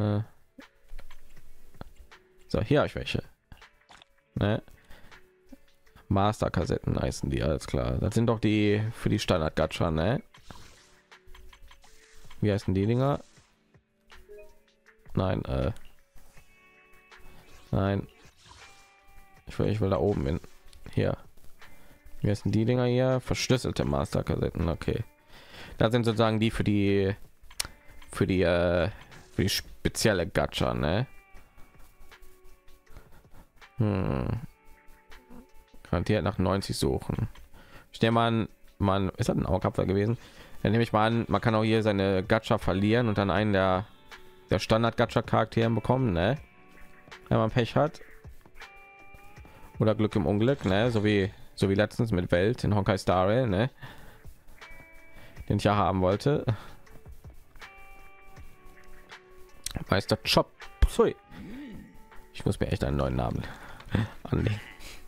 So, hier habe ich welche. Ne? Master-Kassetten heißen die, alles klar. Das sind doch die für die Standard-Gacha, ne? Wie heißen die Dinger? Nein, nein. Ich will da oben hin. Hier. Wie heißen die Dinger hier? Verschlüsselte Master-Kassetten, okay. Das sind sozusagen die für die spezielle Gacha, ne? Garantiert nach 90 suchen. Ich nehme an, man ist das ein Augapfel gewesen. Dann nehme ich mal an, man kann auch hier seine Gacha verlieren und dann einen der Standard Gacha Charakteren bekommen, ne? Wenn man Pech hat oder Glück im Unglück, ne? So wie letztens mit Welt in Honkai Star Rail, ne? Den ich ja haben wollte. Meister Chop. Sorry. Ich muss mir echt einen neuen Namen anlegen.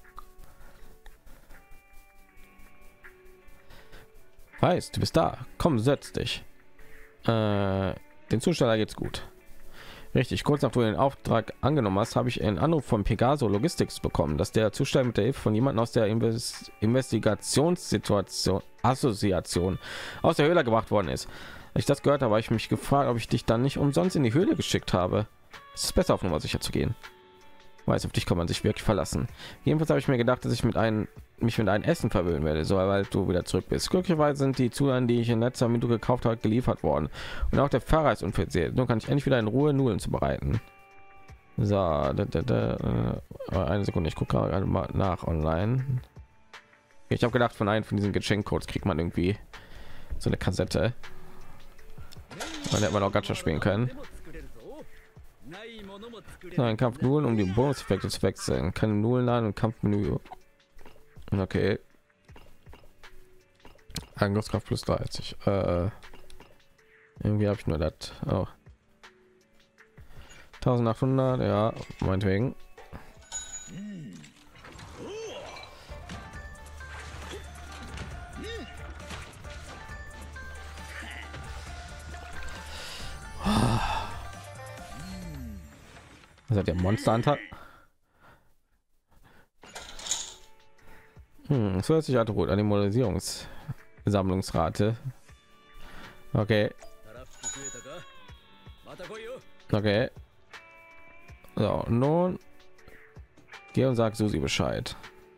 Weiß, du bist da. Komm, setz dich. Den Zusteller geht's gut. Richtig, kurz nachdem du den Auftrag angenommen hast, habe ich einen Anruf von Pegaso Logistics bekommen, dass der Zusteller mit der Hilfe von jemandem aus der Investigationssituation Assoziation aus der Höhle gebracht worden ist. Als ich das gehört habe, habe ich mich gefragt, ob ich dich dann nicht umsonst in die Höhle geschickt habe. Es ist besser, auf Nummer sicher zu gehen. Weiß, auf dich kann man sich wirklich verlassen. Jedenfalls habe ich mir gedacht, dass ich mich mit einem Essen verwöhnen werde, sobald du wieder zurück bist. Glücklicherweise sind die Zutaten, die ich in letzter Minute gekauft habe, geliefert worden. Und auch der Fahrer ist unversehrt. Nun kann ich endlich wieder in Ruhe Nudeln zubereiten. So, eine Sekunde, ich gucke gerade mal nach online. Ich habe gedacht, von einem von diesen Geschenkcodes kriegt man irgendwie so eine Kassette. Dann hätte man auch Gacha spielen können. Ein Kampf Nudeln, um die Bonuseffekte zu wechseln. Keine Nudeln laden und Kampfmenü. Okay. Angriffskraft plus 30. Irgendwie habe ich nur das. Oh. 1800, ja, meinetwegen. Was hat der Monster Hunter? Zusätzlich Attribut, Animalisierungssammlungsrate. Okay. Okay. So, nun geh und sag Susi Bescheid.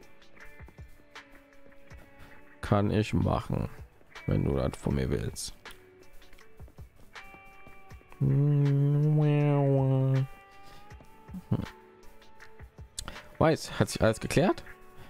Kann ich machen, wenn du das von mir willst. Weiß, hat sich alles geklärt?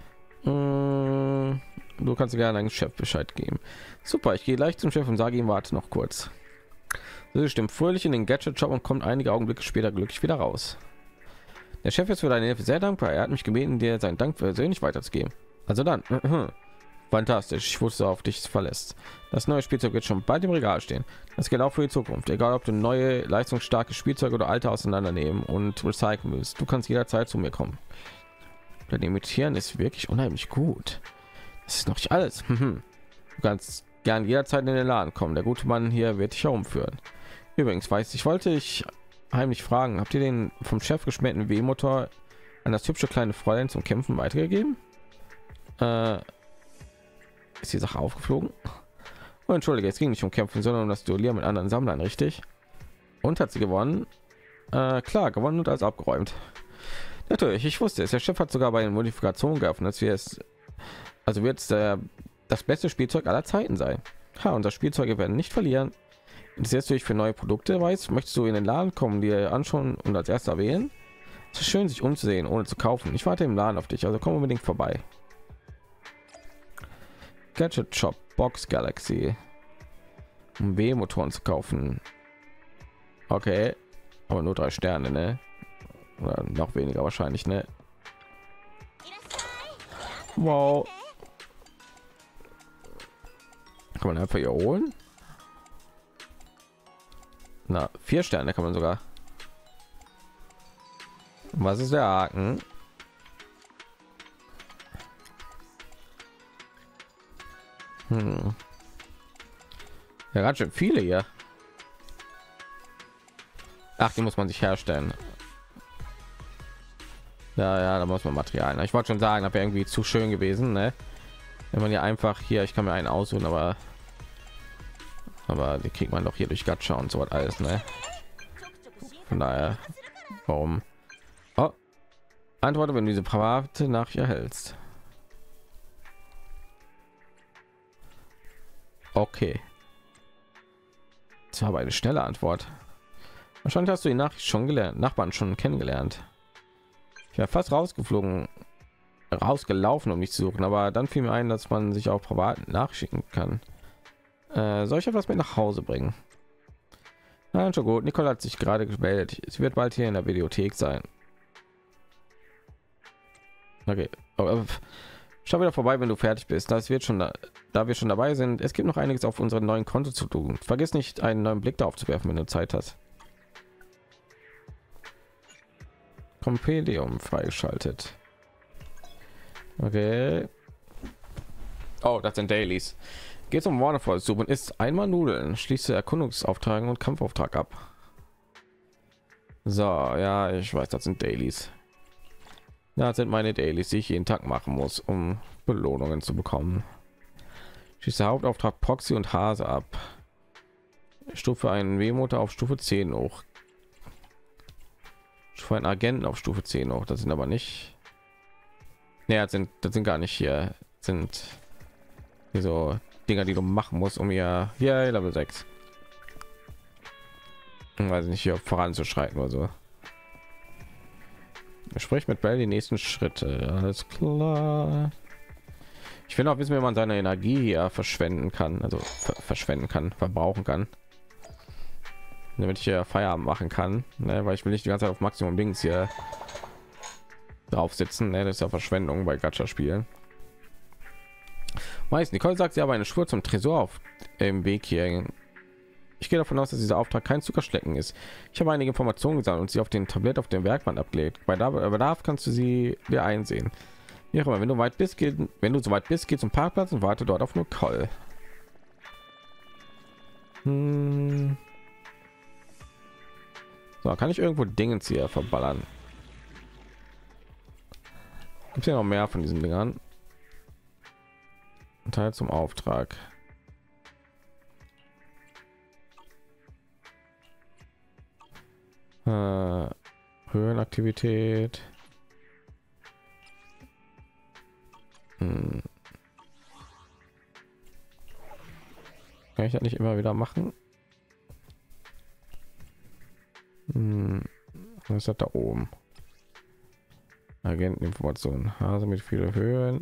Du kannst gerne deinem Chef Bescheid geben. Super, ich gehe gleich zum Chef und sage ihm, warte noch kurz. Sie stimmt fröhlich in den Gadget-Shop und kommt einige Augenblicke später glücklich wieder raus. Der Chef ist für deine Hilfe sehr dankbar. Er hat mich gebeten, dir seinen Dank persönlich weiterzugeben. Also dann. Fantastisch, ich wusste, auf dich verlässt. Das neue Spielzeug wird schon bald im Regal stehen. Das gilt auch für die Zukunft. Egal, ob du neue, leistungsstarke Spielzeuge oder alte auseinandernehmen und recyceln willst. Du kannst jederzeit zu mir kommen. Das Imitieren ist wirklich unheimlich gut. Das ist noch nicht alles. Du kannst gern jederzeit in den Laden kommen. Der gute Mann hier wird dich herumführen. Übrigens, wollte ich heimlich fragen, habt ihr den vom Chef geschmähten W-Motor an das hübsche kleine Fräulein zum Kämpfen weitergegeben? Ist die Sache aufgeflogen? Oh, entschuldige, es ging nicht um Kämpfen, sondern um das Duellieren mit anderen Sammlern, richtig? Und hat sie gewonnen? Klar, gewonnen und als abgeräumt. Natürlich, ich wusste es. Der Chef hat sogar bei den Modifikationen geöffnet, dass wir es, also wird es das beste Spielzeug aller Zeiten sein. Ha, unser Spielzeuge werden nicht verlieren. Interessierst du dich für neue Produkte? Möchtest du in den Laden kommen, dir anschauen und als erster wählen? Es ist schön, sich umzusehen, ohne zu kaufen. Ich warte im Laden auf dich, also komm unbedingt vorbei. Gadget Shop Box Galaxy, um W-Motoren zu kaufen. Okay, aber nur 3 Sterne, ne? Oder noch weniger wahrscheinlich, ne? Wow. Kann man einfach hier holen? Na, 4 Sterne kann man sogar. Was ist der Haken? Ja, ganz schön viele hier. Ach, die muss man sich herstellen. Ja, da muss man Materialien. Ich wollte schon sagen, habe ja irgendwie zu schön gewesen, ne? Wenn man ja einfach hier, ich kann mir einen aussuchen, aber die kriegt man doch hier durch Gacha und so was alles, ne? Von daher, warum? Oh, antworte, wenn du diese private Nachricht erhältst. Okay. Das war aber eine schnelle Antwort. Wahrscheinlich hast du die Nachricht schon gelernt, Nachbarn schon kennengelernt. Ich wäre fast rausgelaufen, um mich zu suchen, aber dann fiel mir ein, dass man sich auch privat nachschicken kann. Soll ich etwas mit nach Hause bringen? Nein, schon gut. Nicole hat sich gerade gemeldet. Sie wird bald hier in der Videothek sein. Okay. Schau wieder vorbei, wenn du fertig bist. Da wir schon dabei sind, es gibt noch einiges auf unserem neuen Konto zu tun. Vergiss nicht, einen neuen Blick darauf zu werfen, wenn du Zeit hast. Kompendium freigeschaltet. Okay. Oh, das sind Dailies. Geht zum Waterfall suchen, ist einmal Nudeln, schließe Erkundungsauftrag und Kampfauftrag ab. So, ja, ich weiß, das sind Dailies. Das sind meine Dailies, die ich jeden Tag machen muss, um Belohnungen zu bekommen. Schieße Hauptauftrag Proxy und Hase ab. Stufe einen W-Motor auf Stufe 10 hoch. Vorhin Agenten auf Stufe 10 noch, das sind aber nicht. Ja, das sind gar nicht hier. Sind hier so Dinger, die du machen musst, um ihr Level 6. Weiß nicht, hier voranzuschreiten oder so. Sprich mit Bell die nächsten Schritte. Alles klar. Ich will auch wissen, wie man seine Energie hier verschwenden kann, also verbrauchen kann, damit ich hier Feierabend machen kann, ne? Weil ich will nicht die ganze Zeit auf Maximum Dings hier drauf sitzen, ne? Das ist ja Verschwendung bei Gacha-Spielen. Meist Nicole sagt, sie aber eine Spur zum Tresor auf dem Weg hier. Ich gehe davon aus, dass dieser Auftrag kein Zuckerschlecken ist. Ich habe einige Informationen gesammelt und sie auf den Tablett auf dem Werkband abgelegt. Bei Bedarf kannst du sie dir einsehen. Ja, aber wenn du so weit bist, geh zum Parkplatz und warte dort auf Nicole. So, kann ich irgendwo Dingens hier verballern? Gibt ja noch mehr von diesen Dingern. Teil zum Auftrag. Höhenaktivität. Kann ich das nicht immer wieder machen? Was ist das da oben? Agenteninformation. Hase mit viele Höhen.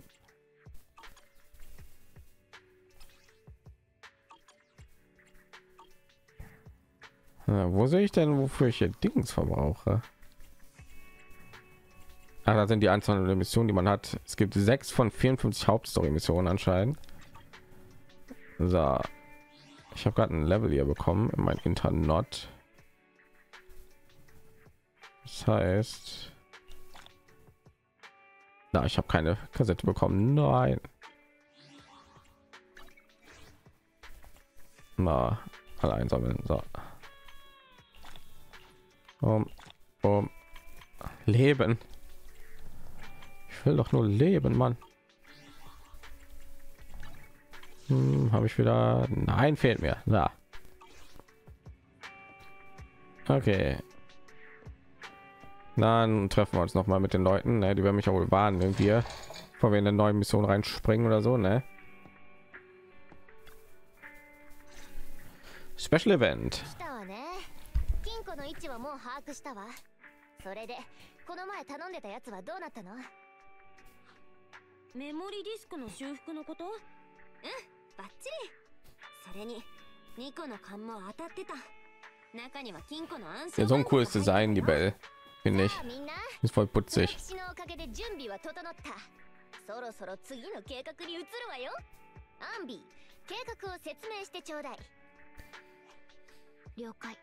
Wo sehe ich denn, wofür ich hier Dings verbrauche? Ah, da sind die einzelnen Missionen, die man hat. Es gibt 6 von 54 Hauptstory-Missionen anscheinend. So, ich habe gerade ein Level hier bekommen in mein Internot. Das heißt, na, ich habe keine Kassette bekommen. Nein. Na, alle einsammeln. So. Leben. Ich will doch nur leben, Mann. Habe ich wieder? Nein, fehlt mir. Da. Okay. Dann treffen wir uns noch mal mit den Leuten. Ne? Die werden mich ja wohl warnen irgendwie, bevor wir in eine neue Mission reinspringen oder so. Ne? Special Event. の位置はもう把握したわ。それでこの前頼んでたやつはどうなったの？ メモリディスクの修復のこと？うん、バッチリ。それに2個の缶も当たってた。中には金庫の暗証。 Ja, so ein cooles Design, die Bell, finde ich. Ist voll putzig. のおかげで準備は整った。そろそろ次の計画に移るわよ。アンビー、計画を説明してちょうだい。了解。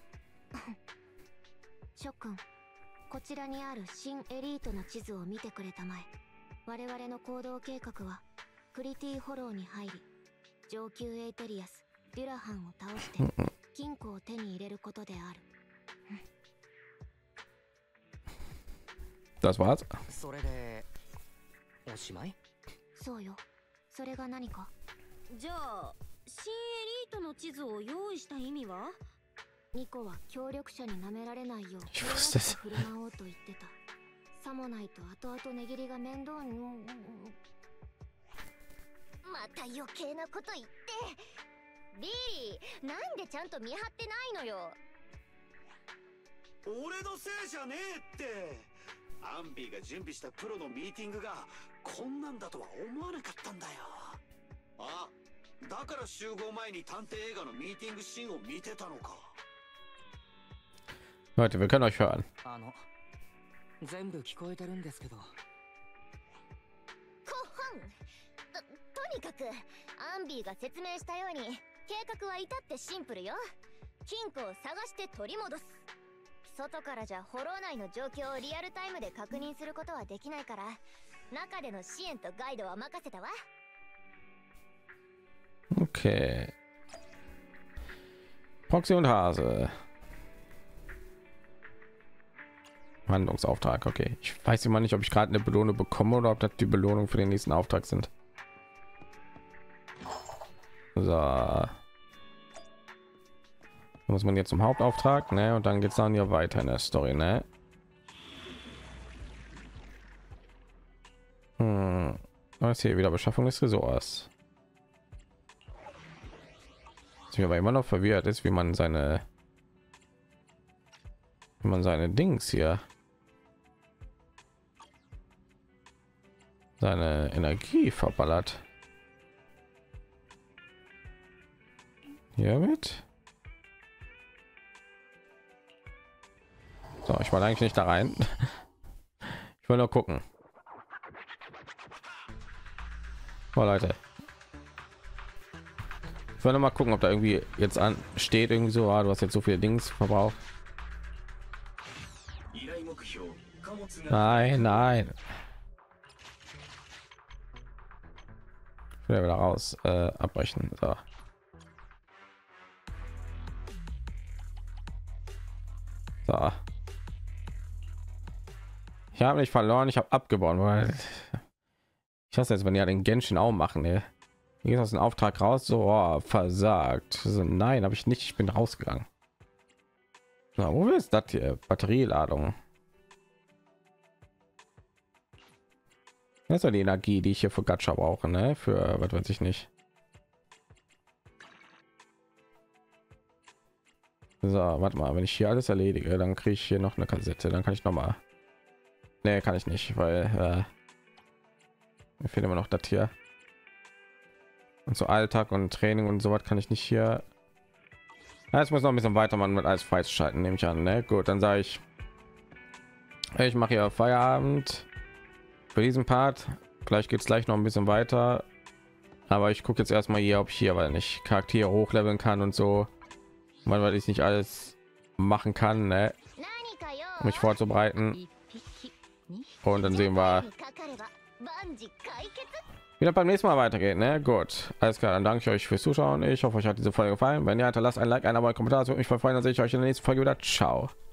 諸君、こちらにある新エリートの地図を見てくれたまえ。我々の行動計画はクリティホローに入り、上級エイテリアス、デュラハンを倒して金庫を手に入れることである。 Das war's. それでおしまい？ そうよ。それが何か？ じゃあ新エリートの地図を用意した意味は？ ニコは協力者に舐められないよう Ich wusste es. 振る舞おうと言ってた。さもないと後々値切りが面倒に。また余計なこと言って。ビリー、なんでちゃんと見張ってないのよ。 俺のせいじゃねえって。アンビーが準備したプロのミーティングがこんなんだとは思わなかったんだよ。あ、だから集合前に探偵映画のミーティングシーンを見てたのか。 Leute, wir können euch hören. 全部聞こえてるんですけど。 コホン。とにかくアンビーが説明したように計画は至ってシンプルよ。金庫を探して取り戻す。外からじゃホロー内の状況をリアルタイムで確認することはできないから、中での支援とガイドは任せたわ。 Okay. Proxy und Hase. Handlungsauftrag, okay. Ich weiß immer nicht, ob ich gerade eine Belohnung bekomme oder ob das die Belohnung für den nächsten Auftrag sind. So. Muss man jetzt zum Hauptauftrag, ne? Und dann geht's dann ja weiter in der Story, ne? Was hier wieder Beschaffung des Ressorts. Was mir aber immer noch verwirrt ist, wie man seine Dings hier, seine Energie verballert. Hiermit. So, ich wollte eigentlich nicht da rein. Ich wollte nur gucken. Oh, Leute. Ich wollte mal gucken, ob da irgendwie jetzt an steht irgendwie so, du hast jetzt so viele Dings verbraucht. Nein, nein. Ich will wieder raus, abbrechen. So. So. Ich habe nicht verloren, ich habe abgebaut, weil ich hasse jetzt, wenn die den Genshin auch machen. Ey. Hier geht aus dem Auftrag raus, so oh, versagt. So, nein, habe ich nicht, ich bin rausgegangen. Na, wo ist das hier? Batterieladung. Das ist ja die Energie, die ich hier für Gacha brauche, ne? Für was weiß ich nicht. So, warte mal, wenn ich hier alles erledige, dann kriege ich hier noch eine Kassette, dann kann ich noch mal. Nee, kann ich nicht, weil mir fehlt immer noch das hier. Und so Alltag und Training und so was kann ich nicht hier. Ja, jetzt muss noch ein bisschen weitermachen mit alles freischalten, nehme ich an. Ne? Gut, dann sage ich mache hier Feierabend für diesen Part. Vielleicht geht es gleich noch ein bisschen weiter, aber ich gucke jetzt erstmal hier, ob ich hier, weil ich Charaktere hochleveln kann und so, weil ich nicht alles machen kann, ne? Um mich vorzubereiten. Und dann sehen wir, wie das beim nächsten Mal weitergeht, ne? Gut, alles klar, dann danke ich euch fürs Zuschauen. Ich hoffe, euch hat diese Folge gefallen. Wenn ja, hinterlasst ein Like, ein Abo, ein Kommentar, das würde mich freuen. Dann sehe ich euch in der nächsten Folge wieder. Ciao.